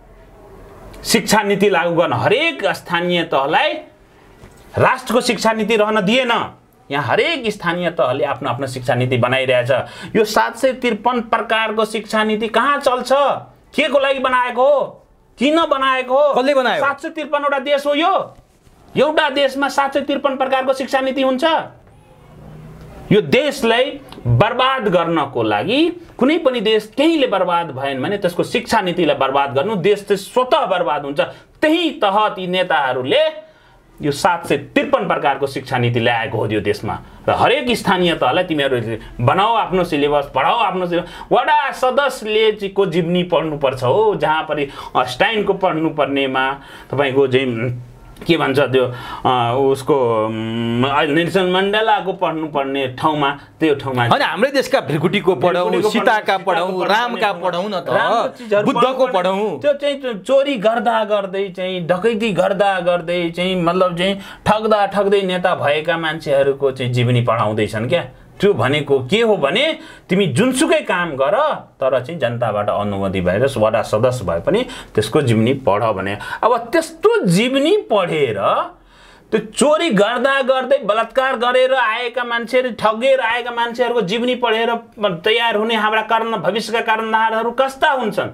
शिक्षा नीति लागू गर्न, हरेक स्थानीय तहलाई राष्ट्रको शिक्षा नीति रहन दिएन। यहाँ हरेक स्थानीय तहले आफ्नो आफ्नो शिक्षा नीति बनाइरहेछ। यो सात सय त्रिपन्न प्रकारको शिक्षा नीति कहाँ चल्छ? के को लागि बनाएको हो? किन बनाएको हो? कसले बनायो? सात सय त्रिपन्नवटा देश हो यो। एउटा देशमा सात सय त्रिपन्न प्रकारको शिक्षा नीति हुन्छ? यो देशलाई बर्बाद गर्नको लागि कुनै पनि देश केहीले बर्बाद भएन भने त्यसको शिक्षा नीतिलाई बर्बाद गर्नु, देश चाहिँ स्वतः बर्बाद हुन्छ। त्यही तहत यी नेताहरूले यो सात सय त्रिपन्न प्रकारको शिक्षा नीति ल्याएको हो यो देशमा। र हरेक स्थानीय तहलाई तिमीहरूले बनाओ आफ्नो सिलेबस, पढाओ आफ्नो सिलेबस। वडा सदस्यले को जीवनी पढ्नुपर्छ हो, जहाँ पनि स्टाइनको पढ्नुपर्नेमा तपाईँको चाहिँ के भन्छ त्यो उसको नेल्सन मण्डेलाको पढ्नुपर्ने ठाउँमा त्यो ठाउँमा हैन हाम्रै देशका भ्रिकुटीको पढौँ, सीताका पढौँ, रामका पढौँ न त, बुद्धको पढौँ। त्यो चाहिँ चोरी गर्दा गर्दै चाहिँ डकैती गर्दा गर्दै चाहिँ मतलब चाहिँ ठग्दा ठग्दै नेता भएका मान्छेहरूको चाहिँ जीवनी पढाउँदैछन् क्या। त्यो भनेको के हो भने तिमी जुनसुकै काम गर तर चाहिँ जनताबाट अनुमति भएर वडा सदस्य भए पनि त्यसको जीवनी पढ भने। अब त्यस्तो जीवनी पढेर त्यो चोरी गर्दा गर्दै बलात्कार गरेर आएका मान्छेहरू, ठगेर आएका मान्छेहरूको जीवनी पढेर तयार हुने हाम्रा कारण भविष्यका कारणधारहरू कस्ता हुन्छन्?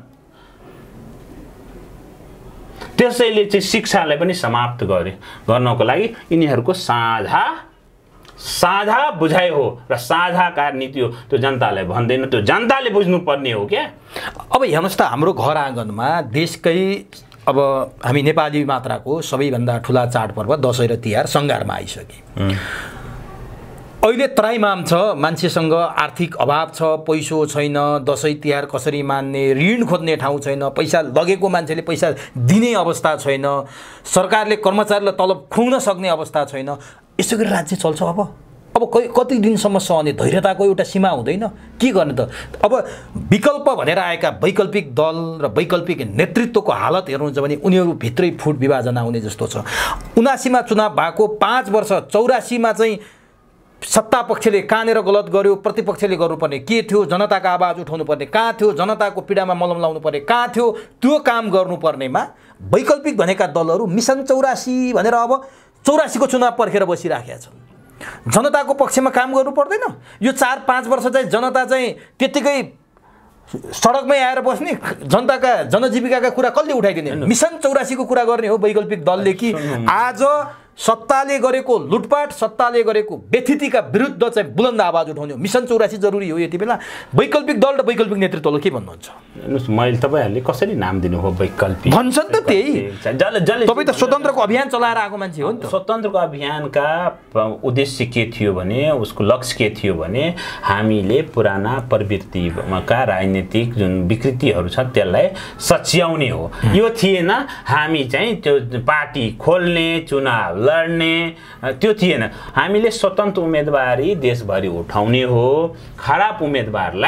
त्यसैले चाहिँ शिक्षालाई पनि समाप्त गरे गर्नको लागि यिनीहरूको साझा साझा बुझाइ हो र साझा कार्यनीति हो। त्यो जनतालाई भन्दैन, त्यो जनताले बुझ्नुपर्ने हो क्या। अब हेर्नुहोस् त, हाम्रो घर आँगनमा देशकै अब हामी नेपाली मात्राको सबैभन्दा ठुला चाडपर्व दसैँ र तिहार सङ्घारमा आइसके। अहिले त्राइमाम छ, मान्छेसँग आर्थिक अभाव छ, पैसो छैन, दसैँ तिहार कसरी मान्ने, ऋण खोज्ने ठाउँ छैन, पैसा लगेको मान्छेले पैसा दिने अवस्था छैन, सरकारले कर्मचारीलाई तलब खुवाउन सक्ने अवस्था छैन। यसो गरी राज्य चल्छ? अब अब कति दिनसम्म सहने? धैर्यताको एउटा सीमा हुँदैन? के गर्ने त? अब विकल्प भनेर आएका वैकल्पिक दल र वैकल्पिक नेतृत्वको हालत हेर्नुहुन्छ भने उनीहरू भित्रै फुट विभाजना हुने जस्तो छ। उनासीमा चुनाव भएको पाँच वर्ष, चौरासीमा चाहिँ सत्ता पक्षले कहाँनिर गलत गर्यो, प्रतिपक्षले गर्नुपर्ने के थियो, जनताको आवाज उठाउनु पर्ने कहाँ थियो, जनताको पीडामा मलम लाउनु पर्ने कहाँ थियो, त्यो काम गर्नुपर्नेमा वैकल्पिक भनेका दलहरू मिसन चौरासी भनेर अब चौरासीको चुनाव पर्खेर बसिराखेका छन्। जनताको पक्षमा काम गर्नु पर्दैन? यो चार पाँच वर्ष चाहिँ जनता चाहिँ त्यत्तिकै सडकमै आएर बस्ने, जनताका जनजीविकाका कुरा कसले उठाइदिने? मिसन चौरासीको कुरा गर्ने हो वैकल्पिक दलले कि आज सत्ताले गरेको लुटपाट, सत्ताले गरेको व्यथितिका विरुद्ध चाहिँ बुलन्द आवाज उठाउने हो। मिसन चौरासी जरुरी हो यति बेला। वैकल्पिक दल र वैकल्पिक नेतृत्वले के भन्नुहुन्छ? हेर्नुहोस्, मैले तपाईँहरूले कसरी नाम दिनु हो वैकल्पिक भन्छन् त त्यही। तपाईँ त स्वतन्त्रको अभियान चलाएर आएको मान्छे हो नि त। स्वतन्त्रको अभियानका उद्देश्य के थियो भने, उसको लक्ष्य के थियो भने हामीले पुराना प्रवृत्तिका राजनीतिक जुन विकृतिहरू छ त्यसलाई सच्याउने हो। यो थिएन हामी चाहिँ त्यो पार्टी खोल्ने, चुनाव लड्ने, त्यो थिएन। हामीले स्वतन्त्र उम्मेदवारी देशभरि उठाउने हो। खराब उम्मेदवारलाई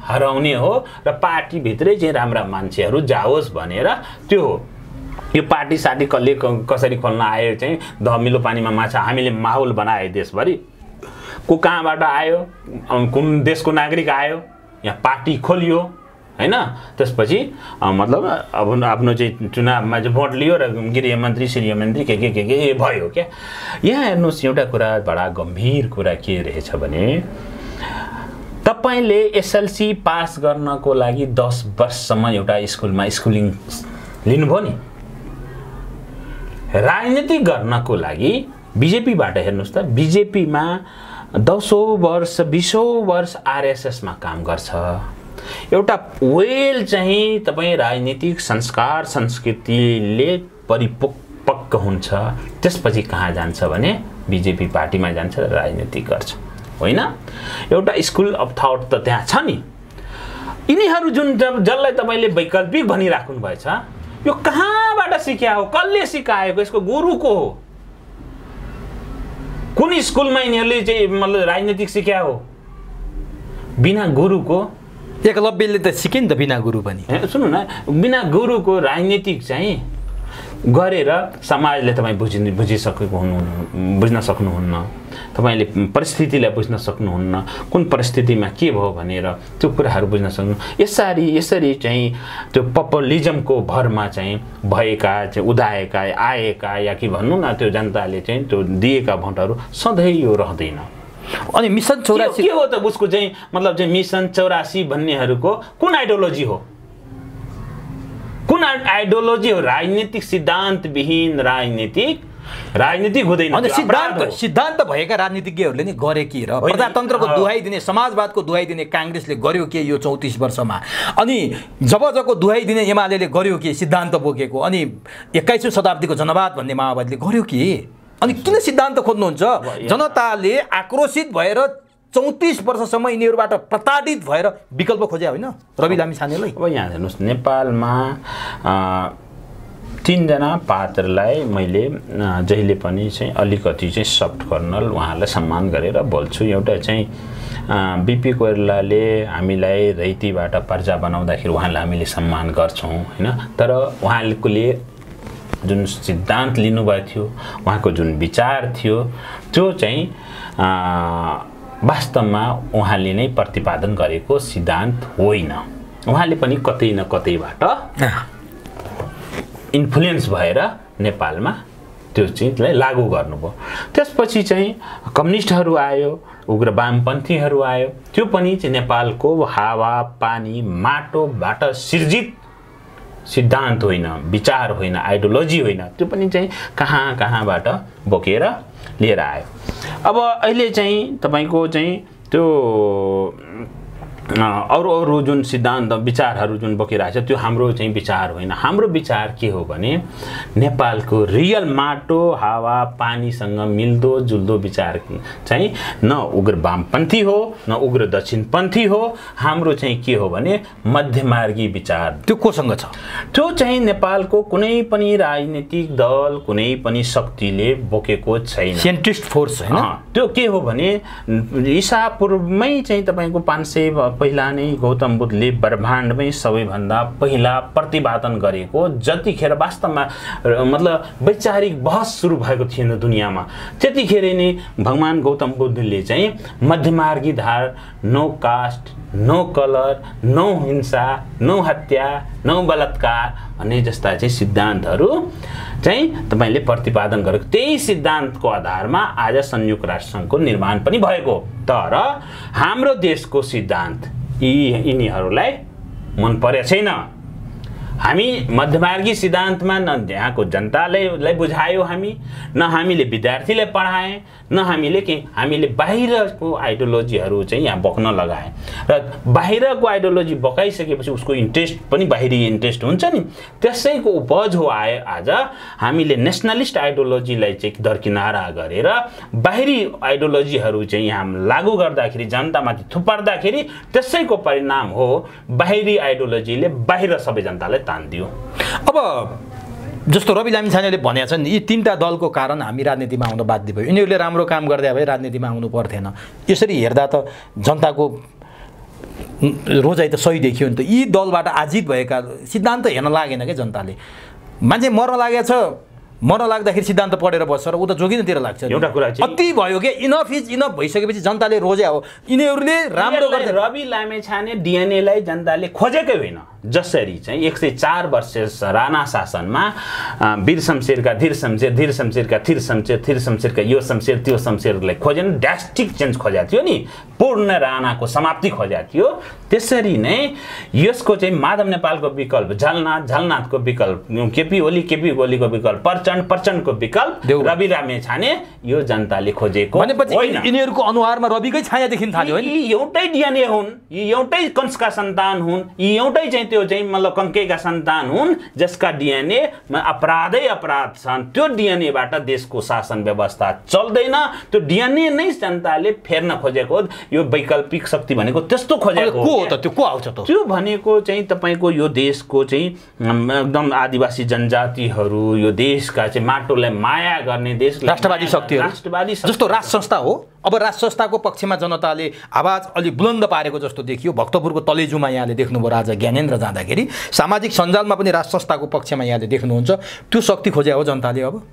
हराउने हो र पार्टीभित्रै चाहिँ राम्रा मान्छेहरू जाओस् भनेर त्यो हो। यो पार्टी साटी कसले कसरी खोल्न आयो चाहिँ धमिलो पानीमा माछा हामीले माहौल बनाए देशभरि। को कहाँबाट आयो, कुन देशको नागरिक आयो, यहाँ पार्टी खोलियो हैन, त्यसपछि मतलब अब आफ्नो चाहिँ चुनावमा चाहिँ भोट लियो र गृहमन्त्री श्रीमन्त्री के के के के भयो क्या। यहाँ हेर्नुहोस् एउटा कुरा बडा गम्भीर कुरा के रहेछ भने तपाईले एसएलसी पास गर्नको लागि दस वर्षसम्म एउटा स्कुलमा स्कुलिङ लिनुभयो नि। राजनीति गर्नको लागि बिजेपीबाट हेर्नुहोस् त, बिजेपीमा दसौँ वर्ष बिसौँ वर्ष आरएसएसमा काम गर्छ। एउटा वेल चाहिँ तपाईँ राजनीतिक संस्कार संस्कृतिले परिपक्व हुन्छ, त्यसपछि कहाँ जान्छ भने बिजेपी पार्टीमा जान्छ र राजनीति गर्छ होइन। एउटा स्कुल अफ थट त त्यहाँ छ नि। यिनीहरू जुन जसलाई तपाईँले वैकल्पिक भनिराख्नु भएछ, यो कहाँबाट सिक्या हो, कसले सिकाएको, यसको गुरु को हो, कुन स्कुलमा यिनीहरूले चाहिँ मतलब राजनीतिक सिक्या हो बिना गुरुको। एकलव्यले त सिके नि त बिना गुरु पनि। सुन्नु न, बिना गुरुको राजनीतिक चाहिँ गरेर समाजले तपाईँ बुझि बुझिसकेको हुनु बुझ्न सक्नुहुन्न, तपाईँले परिस्थितिलाई बुझ्न सक्नुहुन्न, कुन परिस्थितिमा के भयो भनेर त्यो कुराहरू बुझ्न सक्नु। यसरी यसरी चाहिँ त्यो पपुलिजमको भरमा चाहिँ भएका चाहिँ उदाएका आएका या कि भन्नु न त्यो जनताले चाहिँ त्यो दिएका भोटहरू सधैँ यो रहँदैन। अनि मिसन चौरासी के हो त उसको चाहिँ मतलब चाहिँ मिसन चौरासी भन्नेहरूको कुन आइडियोलोजी हो, कुन आइडियोलोजी हो? राजनीतिक सिद्धान्त विहीन राजनीतिक राजनीतिक हुँदैन। अनि सिद्धान्त सिद्धान्त भएका राजनीतिज्ञहरूले नि गरे के र? प्रजातन्त्रको दुहाई दिने, समाजवादको दुहाई दिने काङ्ग्रेसले गर्यो के यो चौतिस वर्षमा? अनि जब जबको दुहाई दिने एमालेले गर्यो के सिद्धान्त बोकेको? अनि एक्काइसौँ शताब्दीको जनवाद भन्ने माओवादीले गर्यो के? अनि किन सिद्धान्त खोज्नुहुन्छ? जनताले आक्रोशित भएर चौतिस वर्षसम्म यिनीहरूबाट प्रताडित भएर विकल्प खोजे होइन रवि लामिछानेलाई। अब यहाँ हेर्नुहोस्, नेपालमा तीनजना पात्रलाई मैले जहिले पनि चाहिँ अलिकति चाहिँ सफ्ट कर्नल उहाँलाई सम्मान गरेर बोल्छु। एउटा चाहिँ बिपी कोइरालाले हामीलाई रैतीबाट पर्जा बनाउँदाखेरि उहाँलाई हामीले सम्मान गर्छौँ होइन, तर उहाँले जुन सिद्धान्त लिनुभएको थियो, उहाँको जुन विचार थियो त्यो चाहिँ वास्तवमा उहाँले नै प्रतिपादन गरेको सिद्धान्त होइन। उहाँले पनि कतै न कतैबाट इन्फ्लुएन्स भएर नेपालमा त्यो चिजलाई लागू गर्नुभयो। त्यसपछि चाहिँ कम्युनिस्टहरू आयो, उग्र वामपन्थीहरू आयो, त्यो पनि चाहिँ नेपालको हावा पानी माटोबाट सिर्जित सिद्धान्त होइन, विचार होइन, आइडियोलोजी होइन, त्यो पनि चाहिँ कहाँ कहाँबाट बोकेर लिएर आयो। अब अहिले चाहिँ तपाईको चाहिँ त्यो अरू अरू जुन सिद्धान्त विचारहरू जुन बोकिरहेको छ त्यो हाम्रो चाहिँ विचार होइन। हाम्रो विचार के हो भने नेपालको रियल माटो हावा पानीसँग मिल्दो जुल्दो विचार चाहिँ न उग्र वामपन्थी हो न उग्र दक्षिणपन्थी हो। हाम्रो चाहिँ के हो भने मध्यमार्गी विचार। त्यो कोसँग छ? त्यो चाहिँ नेपालको कुनै पनि राजनीतिक दल कुनै पनि शक्तिले बोकेको छैन। सेन्ट्रिस्ट फोर्स हैन। त्यो के हो भने ईसा पूर्वमै चाहिँ तपाईको पाँच सय पहिला नै गौतम बुद्धले ब्रह्माण्डमै सबैभन्दा पहिला प्रतिपादन गरेको, जतिखेर वास्तवमा मतलब वैचारिक बहस सुरु भएको थिएन दुनियाँमा, त्यतिखेर नै भगवान गौतम बुद्धले चाहिँ मध्यमार्गी धार, no caste, no colour, no हिंसा, नो हत्या, नो बलात्कार भन्ने जस्ता चाहिँ सिद्धान्तहरू चाहिँ तपाईले प्रतिपादन गरेको। त्यही सिद्धान्तको आधारमा आज संयुक्त राष्ट्र संघको निर्माण पनि भएको। तर हाम्रो देशको सिद्धान्त यी यिनीहरूलाई मन परेको छैन। हामी मध्यमार्गी सिद्धान्तमा न यहाँको जनतालाई बुझायो, हामी न हामीले विद्यार्थीलाई पढाए, न हामीले के हामीले बाहिरको आइडियोलोजीहरू चाहिँ यहाँ बोक्न लगाए। र बाहिरको आइडियोलोजी बोकाइसकेपछि उसको इन्ट्रेस्ट पनि बाहिरी इन्ट्रेस्ट हुन्छ नि, त्यसैको उपज हो आए आज हामीले नेसनलिस्ट आइडियोलोजीलाई चाहिँ दरकिनारा गरेर बाहिरी आइडियोलोजीहरू चाहिँ यहाँ लागू गर्दाखेरि जनतामाथि थुपार्दाखेरि त्यसैको परिणाम हो बाहिरी आइडियोलोजीले बाहिर सबै जनतालाई तान्दियो। अब जस्तो रवि लामिछानेले भनेका छन् यी तीनटा दलको कारण हामी राजनीतिमा आउन बाध्य भयो, यिनीहरूले राम्रो काम गर्दै भए राजनीतिमा आउनु पर्थेन। यसरी हेर्दा त जनताको रोजाइ त सही देखियो नि त। यी दलबाट आजित भएका सिद्धान्त हेर्न लागेन क्या जनताले। मान्छे मर्न लागेको छ, मर्न लाग्दाखेरि सिद्धान्त पढेर बस्छ र ऊ त जोगिनतिर लाग्छ। एउटा कुरा चाहिँ अति भयो क्या, इनफ इज इनफ भइसकेपछि जनताले रोजे हो। यिनीहरूले राम्रो गर्छ। रवि लामेछाने डिएनएलाई जनताले खोजेकै होइन। जसरी चाहिँ एक सय चार वर्ष राणा शासनमा वीर शमशेरका धीर शमशेर, धीर शमशेरका थिर शमशेर, थिर शमशेरका यो शमशेर त्यो शमशेरलाई खोजेन, ड्रास्टिक चेन्ज खोजेको थियो नि, पूर्ण राणाको समाप्ति खोजेको थियो। त्यसरी नै यसको चाहिँ माधव नेपालको विकल्प, झलनाथ, झलनाथको विकल्प केपी ओली, केपी ओलीको विकल्प प्रचण्ड, प्रचण्डको विकल्प रवि लामेछाने, यो जनताले खोजेको भनेपछि यिनीहरूको अनुहारमा रविकै छाया देखिन थाल्यो हैन। यी एउटै डिएनए हुन्, यी एउटै कंसका सन्तान हुन्, यी एउटै चाहिँ त्यो चाहिँ मतलब कंकेका सन्तान हुन्, जसका डिएनएमा अपराधै अपराध छन्। त्यो डिएनएबाट देशको शासन व्यवस्था चल्दैन। त्यो डिएनए नै जनताले फेर्न खोजेको हो। यो वैकल्पिक शक्ति भनेको त्यस्तो खोजेको हो। को हो त त्यो? को आउँछ त? त्यो भनेको चाहिँ तपाईको यो देशको चाहिँ एकदम आदिवासी जनजातिहरू, यो देशका चाहिँ माटोलाई माया गर्ने, देश राष्ट्रवादी शक्तिहरू, राष्ट्रवादी जस्तो राज संस्था हो। अब राज संस्थाको पक्षमा जनताले आवाज अलि बुलन्द पारेको जस्तो देखियो। भक्तपुरको तलेजुमा यहाँले देख्नुभयो राजा ज्ञानेन्द्र जाँदाखेरि, सामाजिक सञ्जालमा पनि राज संस्थाको पक्षमा यहाँले देख्नुहुन्छ। त्यो शक्ति खोजे हो जनताले। अब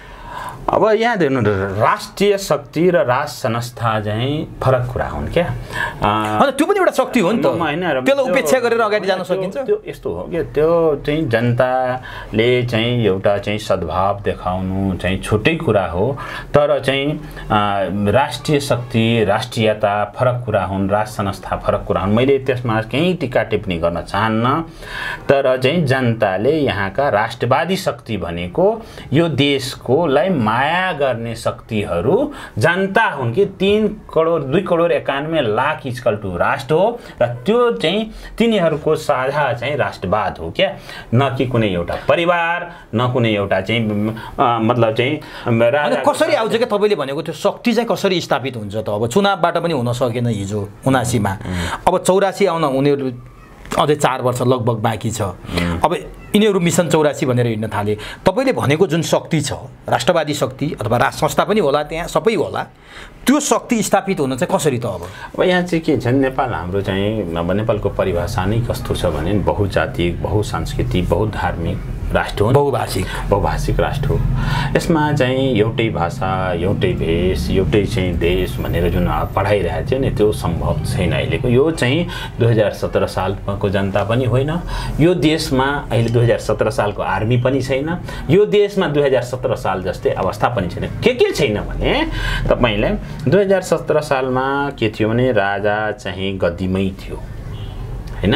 अब यहाँ देख्नु, राष्ट्रिय शक्ति र राज संस्था चाहिँ फरक कुरा हुन् क्या। अनि त्यो पनि एउटा शक्ति हो नि त, त्यसलाई उपेक्षा गरेर अगाडि जान सकिन्छ। त्यो यस्तो हो कि त्यो चाहिँ जनताले चाहिँ एउटा चाहिँ सद्भाव देखाउनु चाहिँ छुट्टै कुरा हो, तर चाहिँ राष्ट्रिय शक्ति, राष्ट्रियता फरक कुरा हुन्, राज संस्था फरक कुरा हुन्। मैले त्यसमा केही टिका टिप्पणी गर्न चाहन्न, तर चाहिँ जनताले यहाँका राष्ट्रवादी शक्ति भनेको यो देशकोलाई माया गर्ने शक्तिहरू जनता हुन् कि तीन करोड दुई करोड एकानब्बे लाख इक्वल टु राष्ट्र हो, र त्यो चाहिँ तिनीहरूको साझा चाहिँ राष्ट्रवाद हो क्या, न कि कुनै एउटा परिवार, न कुनै एउटा चाहिँ मतलब चाहिँ राजा। कसरी आउँछ क्या तपाईँले भनेको त्यो शक्ति चाहिँ कसरी स्थापित हुन्छ त? अब चुनावबाट पनि हुन सकेन हिजो उनासीमा, अब चौरासी आउन उनीहरू अझै चार वर्ष लगभग बाँकी छ। अब यिनीहरू मिसन चौरासी भनेर हिँड्न थाले। तपाईँले भनेको जुन शक्ति छ, राष्ट्रवादी शक्ति अथवा राज संस्था पनि होला, त्यहाँ सबै होला, त्यो शक्ति स्थापित हुन चाहिँ कसरी त? अब अब यहाँ चाहिँ के छ, नेपाल हाम्रो चाहिँ अब नेपालको परिभाषा नै कस्तो छ भने बहुजातिक, बहुसांस्कृतिक, बहुधार्मिक राष्ट्र हो, बहुभाषिक बहुभाषिक राष्ट्र हो। यसमा चाहिँ एउटै भाषा, एउटै भेष, एउटै चाहिँ देश भनेर जुन पढाइरहेको थियो नि, त्यो सम्भव छैन अहिलेको। यो चाहिँ दुई हजार सत्र सालको जनता पनि होइन, यो देशमा अहिले दुई हजार सत्र सालको आर्मी पनि छैन, यो देशमा दुई हजार सत्र साल जस्तै अवस्था पनि छैन। के के छैन भने तपाईँलाई दुई हजार सत्र सालमा के थियो भने राजा चाहिँ गद्दीमै थियो हैन।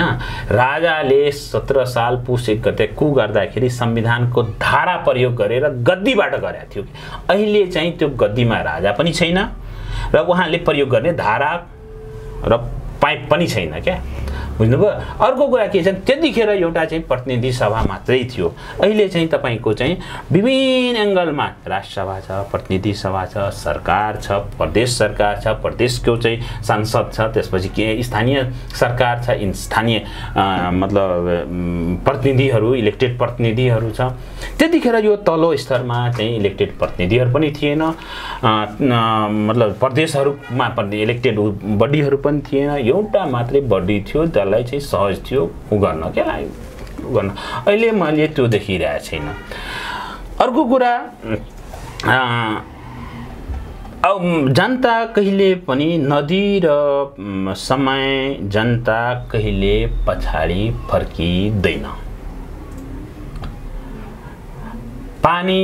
राजाले सत्र साल पुस एक गते कु गर्दाखेरि संविधानको धारा प्रयोग गरेर गद्दीबाट गरेको थियो। अहिले चाहिँ त्यो गद्दीमा राजा पनि छैन र उहाँले प्रयोग गर्ने धारा र पाइप पनि छैन क्या, बुझ्नुभयो। अर्को कुरा के छ, त्यतिखेर एउटा चाहिँ प्रतिनिधि सभा मात्रै थियो। अहिले चाहिँ तपाईँको चाहिँ विभिन्न एङ्गलमा राष्ट्रसभा छ, प्रतिनिधि सभा छ, सरकार छ, प्रदेश सरकार छ, प्रदेशको चाहिँ सांसद छ, त्यसपछि के स्थानीय सरकार छ, स्थानीय मतलब प्रतिनिधिहरू, इलेक्टेड प्रतिनिधिहरू छ। त्यतिखेर यो तल्लो स्तरमा चाहिँ इलेक्टेड प्रतिनिधिहरू पनि थिएन, मतलब प्रदेशहरूमा इलेक्टेड बडीहरू पनि थिएन, एउटा मात्रै बडी थियो, त्यसलाई चाहिँ सहज थियो उ गर्न क्या उ गर्न। अहिले मैले त्यो देखिरहेको छैन। अर्को कुरा, अब जनता कहिले पनि नदी र समय जनता कहिले पछाडि फर्किँदैन। पानी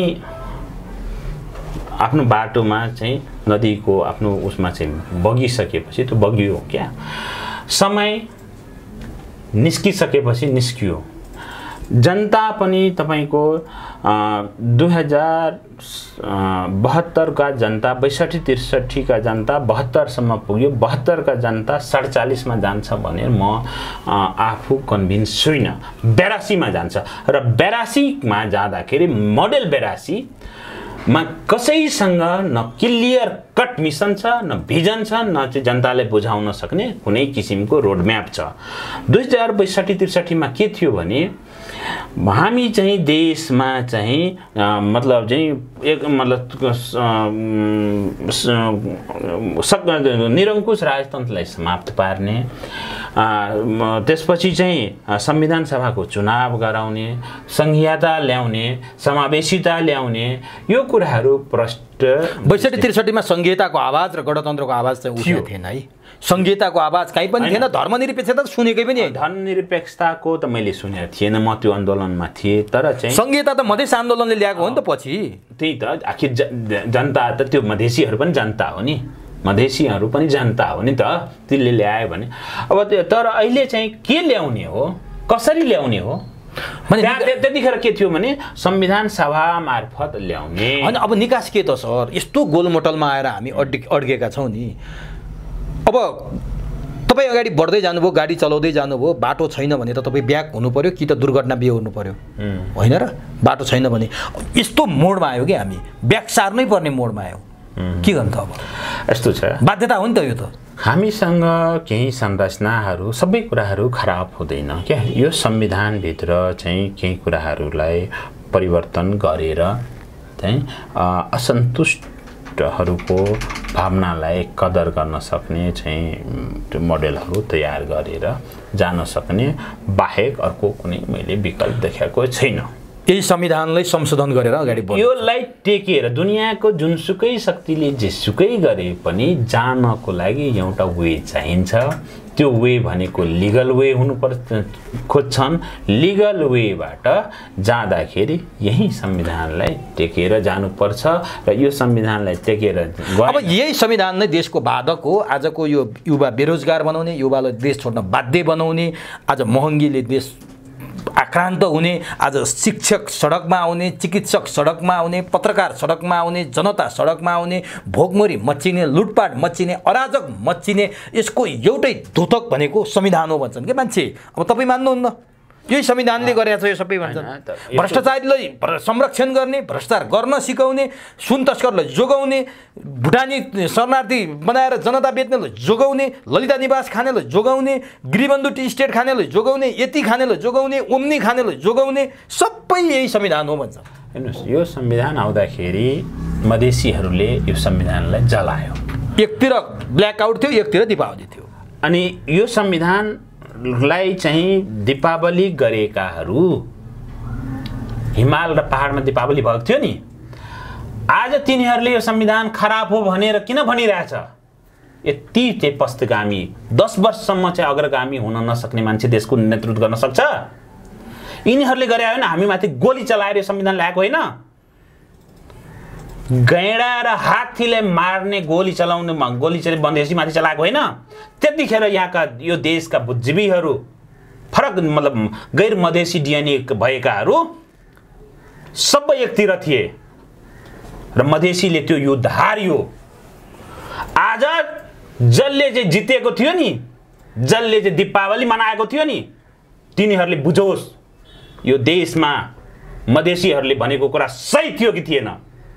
आफ्नो बाटोमा चाहिँ नदीको आफ्नो उसमा चाहिँ बगिसकेपछि त्यो बगियो क्या, समय निस्किसकेपछि निस्कियो। जनता पनि तपाईँको दुई हजार बहत्तरका जनता, बैसठी त्रिसठीका जनता बहत्तरसम्म पुग्यो, बहत्तरका जनता सडचालिसमा जान्छ भनेर म आफू कन्भिन्स छुइनँ। बेरासीमा जान्छ र बेरासीमा जाँदाखेरि मोडेल बेरासीमा कसैसँग न क्लियर कट मिसन छ, न भिजन छ, न चाहिँ जनतालाई बुझाउन सक्ने कुनै किसिमको रोडम्याप छ। दुई हजार बैसठी त्रिसठीमा के थियो भने हामी चाहिँ देशमा चाहिँ मतलब चाहिँ एक मतलब निरङ्कुश राजतन्त्रलाई समाप्त पार्ने, त्यसपछि चाहिँ संविधान सभाको चुनाव गराउने, संघीयता ल्याउने, समावेशिता ल्याउने, यो कुराहरू प्रष्ट बैसठी त्रिसठीमा संघीयताको आवाज र गणतन्त्रको आवाज चाहिँ उठेको थिएन है। संघीयताको आवाज कहीँ पनि थिएन, धर्मनिरपेक्षता त सुनेकै पनि होइन। धर्मनिरपेक्षताको त मैले सुनेको थिएन, म त्यो आन्दोलनमा थिएँ, तर चाहिँ संघीयता त मधेस आन्दोलनले ल्याएको हो नि त पछि। त्यही त, आखिर जनता त त्यो मधेसीहरू पनि जनता हो नि, मधेसीहरू पनि जनता हो नि त, त्यसले ल्यायो भने। अब त्यो तर अहिले चाहिँ के ल्याउने हो, कसरी ल्याउने हो, त्यतिखेर के थियो भने संविधान सभा मार्फत ल्याउने। अनि अब निकास के त सर, यस्तो गोलमोटलमा आएर हामी अड्के अड्केका छौँ नि। अब तपाईँ अगाडि बढ्दै जानुभयो, गाडी चलाउँदै जानुभयो, बाटो छैन भने त तपाईँ ब्याक हुनु पर्यो कि त दुर्घटना बिहोर्नु पर्यो, होइन र? बाटो छैन भने यस्तो मोडमा आयो कि हामी ब्याक सार्नै पर्ने मोडमा आयो, के गर्नु त? अब यस्तो छ, बाध्यता हो नि त यो त। हामीसँग केही संरचनाहरू सबै कुराहरू खराब हुँदैन क्या, यो संविधानभित्र चाहिँ केही कुराहरूलाई परिवर्तन गरेर चाहिँ असन्तुष्टहरूको भावनालाई कदर गर्न सक्ने चाहिँ त्यो मोडेलहरू तयार गरेर जान सक्ने बाहेक अर्को कुनै मैले विकल्प देखाएको छैन। यही संविधानलाई संशोधन गरेर अगाडि बढ्नु, योलाई टेकेर दुनियाँको जुनसुकै शक्तिले जेसुकै गरे पनि जानको लागि एउटा वे चाहिन्छ। त्यो वे भनेको लिगल वे हुनुपर्छ खोज्छन्। लिगल वेबाट जाँदाखेरि यही संविधानलाई टेकेर जानुपर्छ र यो संविधानलाई टेकेर अब यही संविधान नै देशको बाधक हो। आजको यो युवा बेरोजगार बनाउने, युवालाई देश छोड्न बाध्य बनाउने, आज महँगीले देश आक्रान्त हुने, आज शिक्षक सडकमा आउने, चिकित्सक सडकमा आउने, पत्रकार सडकमा आउने, जनता सडकमा आउने, भोकमरी मच्चिने, लुटपाट मच्चिने, अराजक मच्चिने, यसको एउटै द्योतक भनेको संविधान हो भन्छन् के मान्छे। अब तपाईँ मान्नुहुन्न? यही संविधानले गरेको छ यो सबै भन्छन्। भ्रष्टाचारीलाई संरक्षण गर्ने, भ्रष्टाचार गर्न सिकाउने, सुन तस्करलाई जोगाउने, भुटानी शरणार्थी बनाएर जनता बेच्नेलाई जोगाउने, ललिता निवास खानेलाई जोगाउने, गृहबन्धु टी स्टेट खानेलाई जोगाउने, यति खानेलाई जोगाउने, ओम्नी खानेलाई जोगाउने, सबै यही संविधान हो भन्छ। हेर्नुहोस्, यो संविधान आउँदाखेरि मधेसीहरूले यो संविधानलाई जलायो। एकतिर ब्ल्याकआउट थियो, एकतिर दीपावली थियो। अनि यो संविधान लाई चाहिँ दीपावली गरेकाहरू, हिमाल र पहाडमा दीपावली भएको थियो नि, आज तिनीहरूले यो संविधान खराब हो भनेर किन भनिरहेछ? यति चाहिँ पस्तगामी, दस वर्षसम्म चाहिँ अग्रगामी हुन नसक्ने मान्छे देशको नेतृत्व गर्न सक्छ? यिनीहरूले गरे होइन, हामीमाथि गोली चलाएर यो संविधान ल्याएको होइन। गैँडा र हात्तीलाई मार्ने गोली चलाउने गोली चाहिँ बन्देसीमाथि चलाएको होइन। त्यतिखेर यहाँका यो देशका बुद्धिजीवीहरू, फरक मतलब गैर मधेसी डिएनए भएकाहरू सबै एकतिर थिए र मधेसीले त्यो युद्ध हार्यो। आज जसले चाहिँ जितेको थियो नि, जसले चाहिँ दीपावली मनाएको थियो नि, तिनीहरूले बुझोस् यो देशमा मधेसीहरूले भनेको कुरा सही थियो कि थिएन।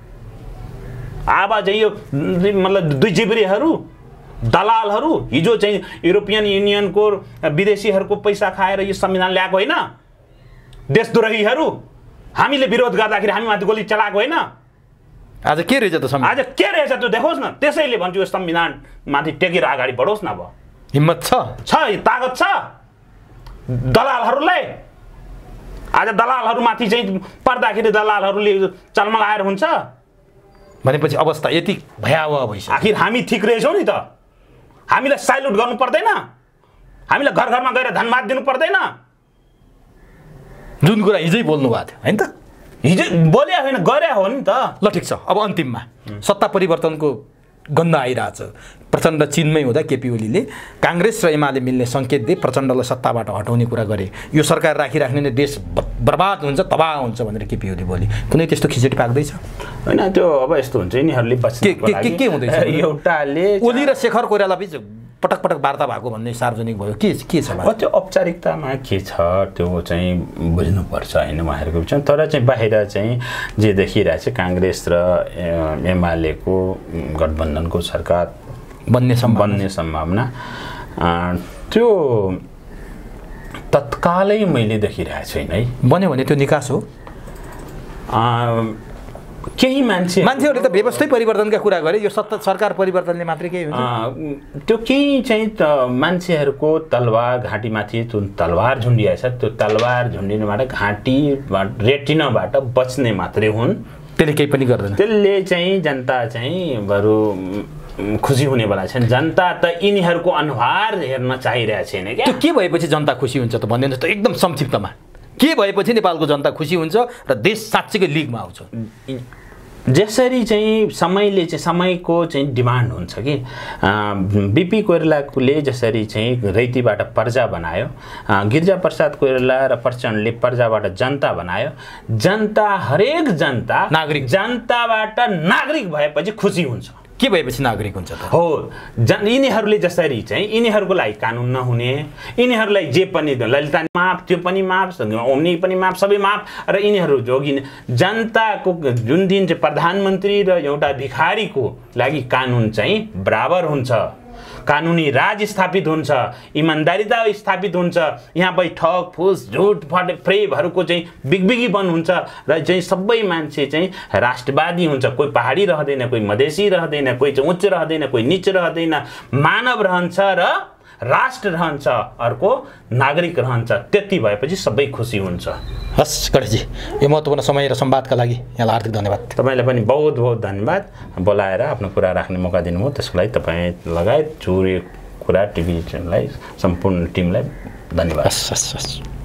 अब चाहिँ यो मतलब दुई जिब्रेहरू, दलालहरू, हिजो चाहिँ युरोपियन युनियनको विदेशीहरूको पैसा खाएर यो संविधान ल्याएको होइन। देशद्रोहीहरू, हामीले विरोध गर्दाखेरि हामीमाथि गोली चलाएको होइन। आज के रहेछ त संविधान? आज के रहेछ त्यो देखोस् न। त्यसैले भन्छु यो संविधानमाथि टेकेर अगाडि बढोस् न। अब हिम्मत छ, छ तागत छ दलालहरूलाई। आज दलालहरूमाथि चाहिँ पर्दाखेरि दलालहरूले चलमलाएर हुन्छ भनेपछि अवस्था यति भयावह भइसक्यो। आखिर हामी ठिक रहेछौँ नि त? हामीलाई साइल्युट गर्नु पर्दैन? हामीलाई घर घरमा गएर धन्यवाद दिनु पर्दैन? जुन कुरा हिजै बोल्नु भएको थियो होइन त? हिजो बोले होइन, गरे हो नि त। ल ठिक छ, अब अन्तिममा सत्ता परिवर्तनको गन्ध आइरहेछ। प्रचण्ड चिनमै हुँदा केपी ओलीले काङ्ग्रेस र एमाले मिल्ने सङ्केत दिए, प्रचण्डलाई सत्ताबाट हटाउने कुरा गरे। यो सरकार राखिराख्ने नै देश बर्बाद हुन्छ, तबाह हुन्छ भनेर केपी ओली बोले। कुनै त्यस्तो खिचडी पाक्दैछ? होइन, त्यो अब यस्तो हुन्छ यिनीहरूले के के के हुँदैछ? एउटाले ओली र शेखर कोइराला बिच पटक पटक वार्ता भएको भन्ने सार्वजनिक भयो के के छ अब त्यो औपचारिकतामा के छ त्यो चाहिँ बुझ्नुपर्छ होइन उहाँहरूको बिचमा। तर चाहिँ बाहिर चाहिँ जे देखिरहेको छ काङ्ग्रेस र एमालेको गठबन्धनको सरकार बन्ने बन्ने सम्भावना त्यो तत्कालै मैले देखिरहेको छैन है। बन्यो भने त्यो निकास हो। केही मान्छे मान्छेहरूले त व्यवस्थै परिवर्तनका कुरा गरे, यो सत्ता सरकार परिवर्तनले मात्रै केही हुन्छ? त्यो केही चाहिँ त मान्छेहरूको तलवार घाँटीमाथि जुन तलवार झुन्डिएछ त्यो तलवार झुन्डिनुबाट घाँटीबाट रेटिनाबाट बच्ने मात्रै हुन्, त्यसले केही पनि गर्दैन। त्यसले चाहिँ जनता चाहिँ बरु खुसी हुनेवाला छैन। जनता त यिनीहरूको अनुहार हेर्न चाहिरहेको छैन क्या। त्यो के भएपछि जनता खुसी हुन्छ त भनिदिनुहोस् त एकदम संक्षिप्तमा। के भएपछि नेपालको जनता खुसी हुन्छ र देश साँच्चैकै लिगमा आउँछ? जसरी चाहिँ समयले चाहिँ समयको चाहिँ डिमान्ड हुन्छ कि बिपी कोइरालाले जसरी चाहिँ रैतीबाट प्रजा बनायो, गिरिजा प्रसाद कोइराला र प्रचण्डले प्रजाबाट जनता बनायो। जनता हरेक जनता नागरिक जनताबाट नागरिक भएपछि खुसी हुन्छ। के भएपछि नागरिक हुन्छ त? हो जन यिनीहरूले जसरी चाहिँ यिनीहरूको लागि कानुन नहुने, यिनीहरूलाई जे पनि ललिता माफ त्यो पनि माफ, ओम्नी पनि माफ, सबै माफ र यिनीहरू जोगिने जनताको जुन दिन चाहिँ प्रधानमन्त्री र एउटा भिखारीको लागि कानुन चाहिँ बराबर हुन्छ, कानुनी राज स्थापित हुन्छ, इमान्दारिता स्थापित हुन्छ, यहाँ पनि ठग फुस झुट फट प्रेमहरूको चाहिँ बिगबिगी बन्द हुन्छ र चाहिँ सबै मान्छे चाहिँ राष्ट्रवादी हुन्छ। कोही पहाडी रहँदैन, कोही मधेसी रहँदैन, कोही चाहिँ उच्च रहँदैन, कोही निच रहँदैन, मानव रहन्छ र राष्ट्र रहन्छ, अर्को नागरिक रहन्छ। त्यति भएपछि सबै खुसी हुन्छ। हस् गणेशजी, यो महत्त्वपूर्ण समय र संवादका लागि यहाँलाई हार्दिक धन्यवाद। तपाईँलाई पनि बहुत बहुत धन्यवाद। बोलाएर आफ्नो कुरा राख्ने मौका दिनुभयो, त्यसको लागि तपाईँ लगायत चुरे कुरा टिभीलाई सम्पूर्ण टिमलाई धन्यवाद। हस् हस् हस्।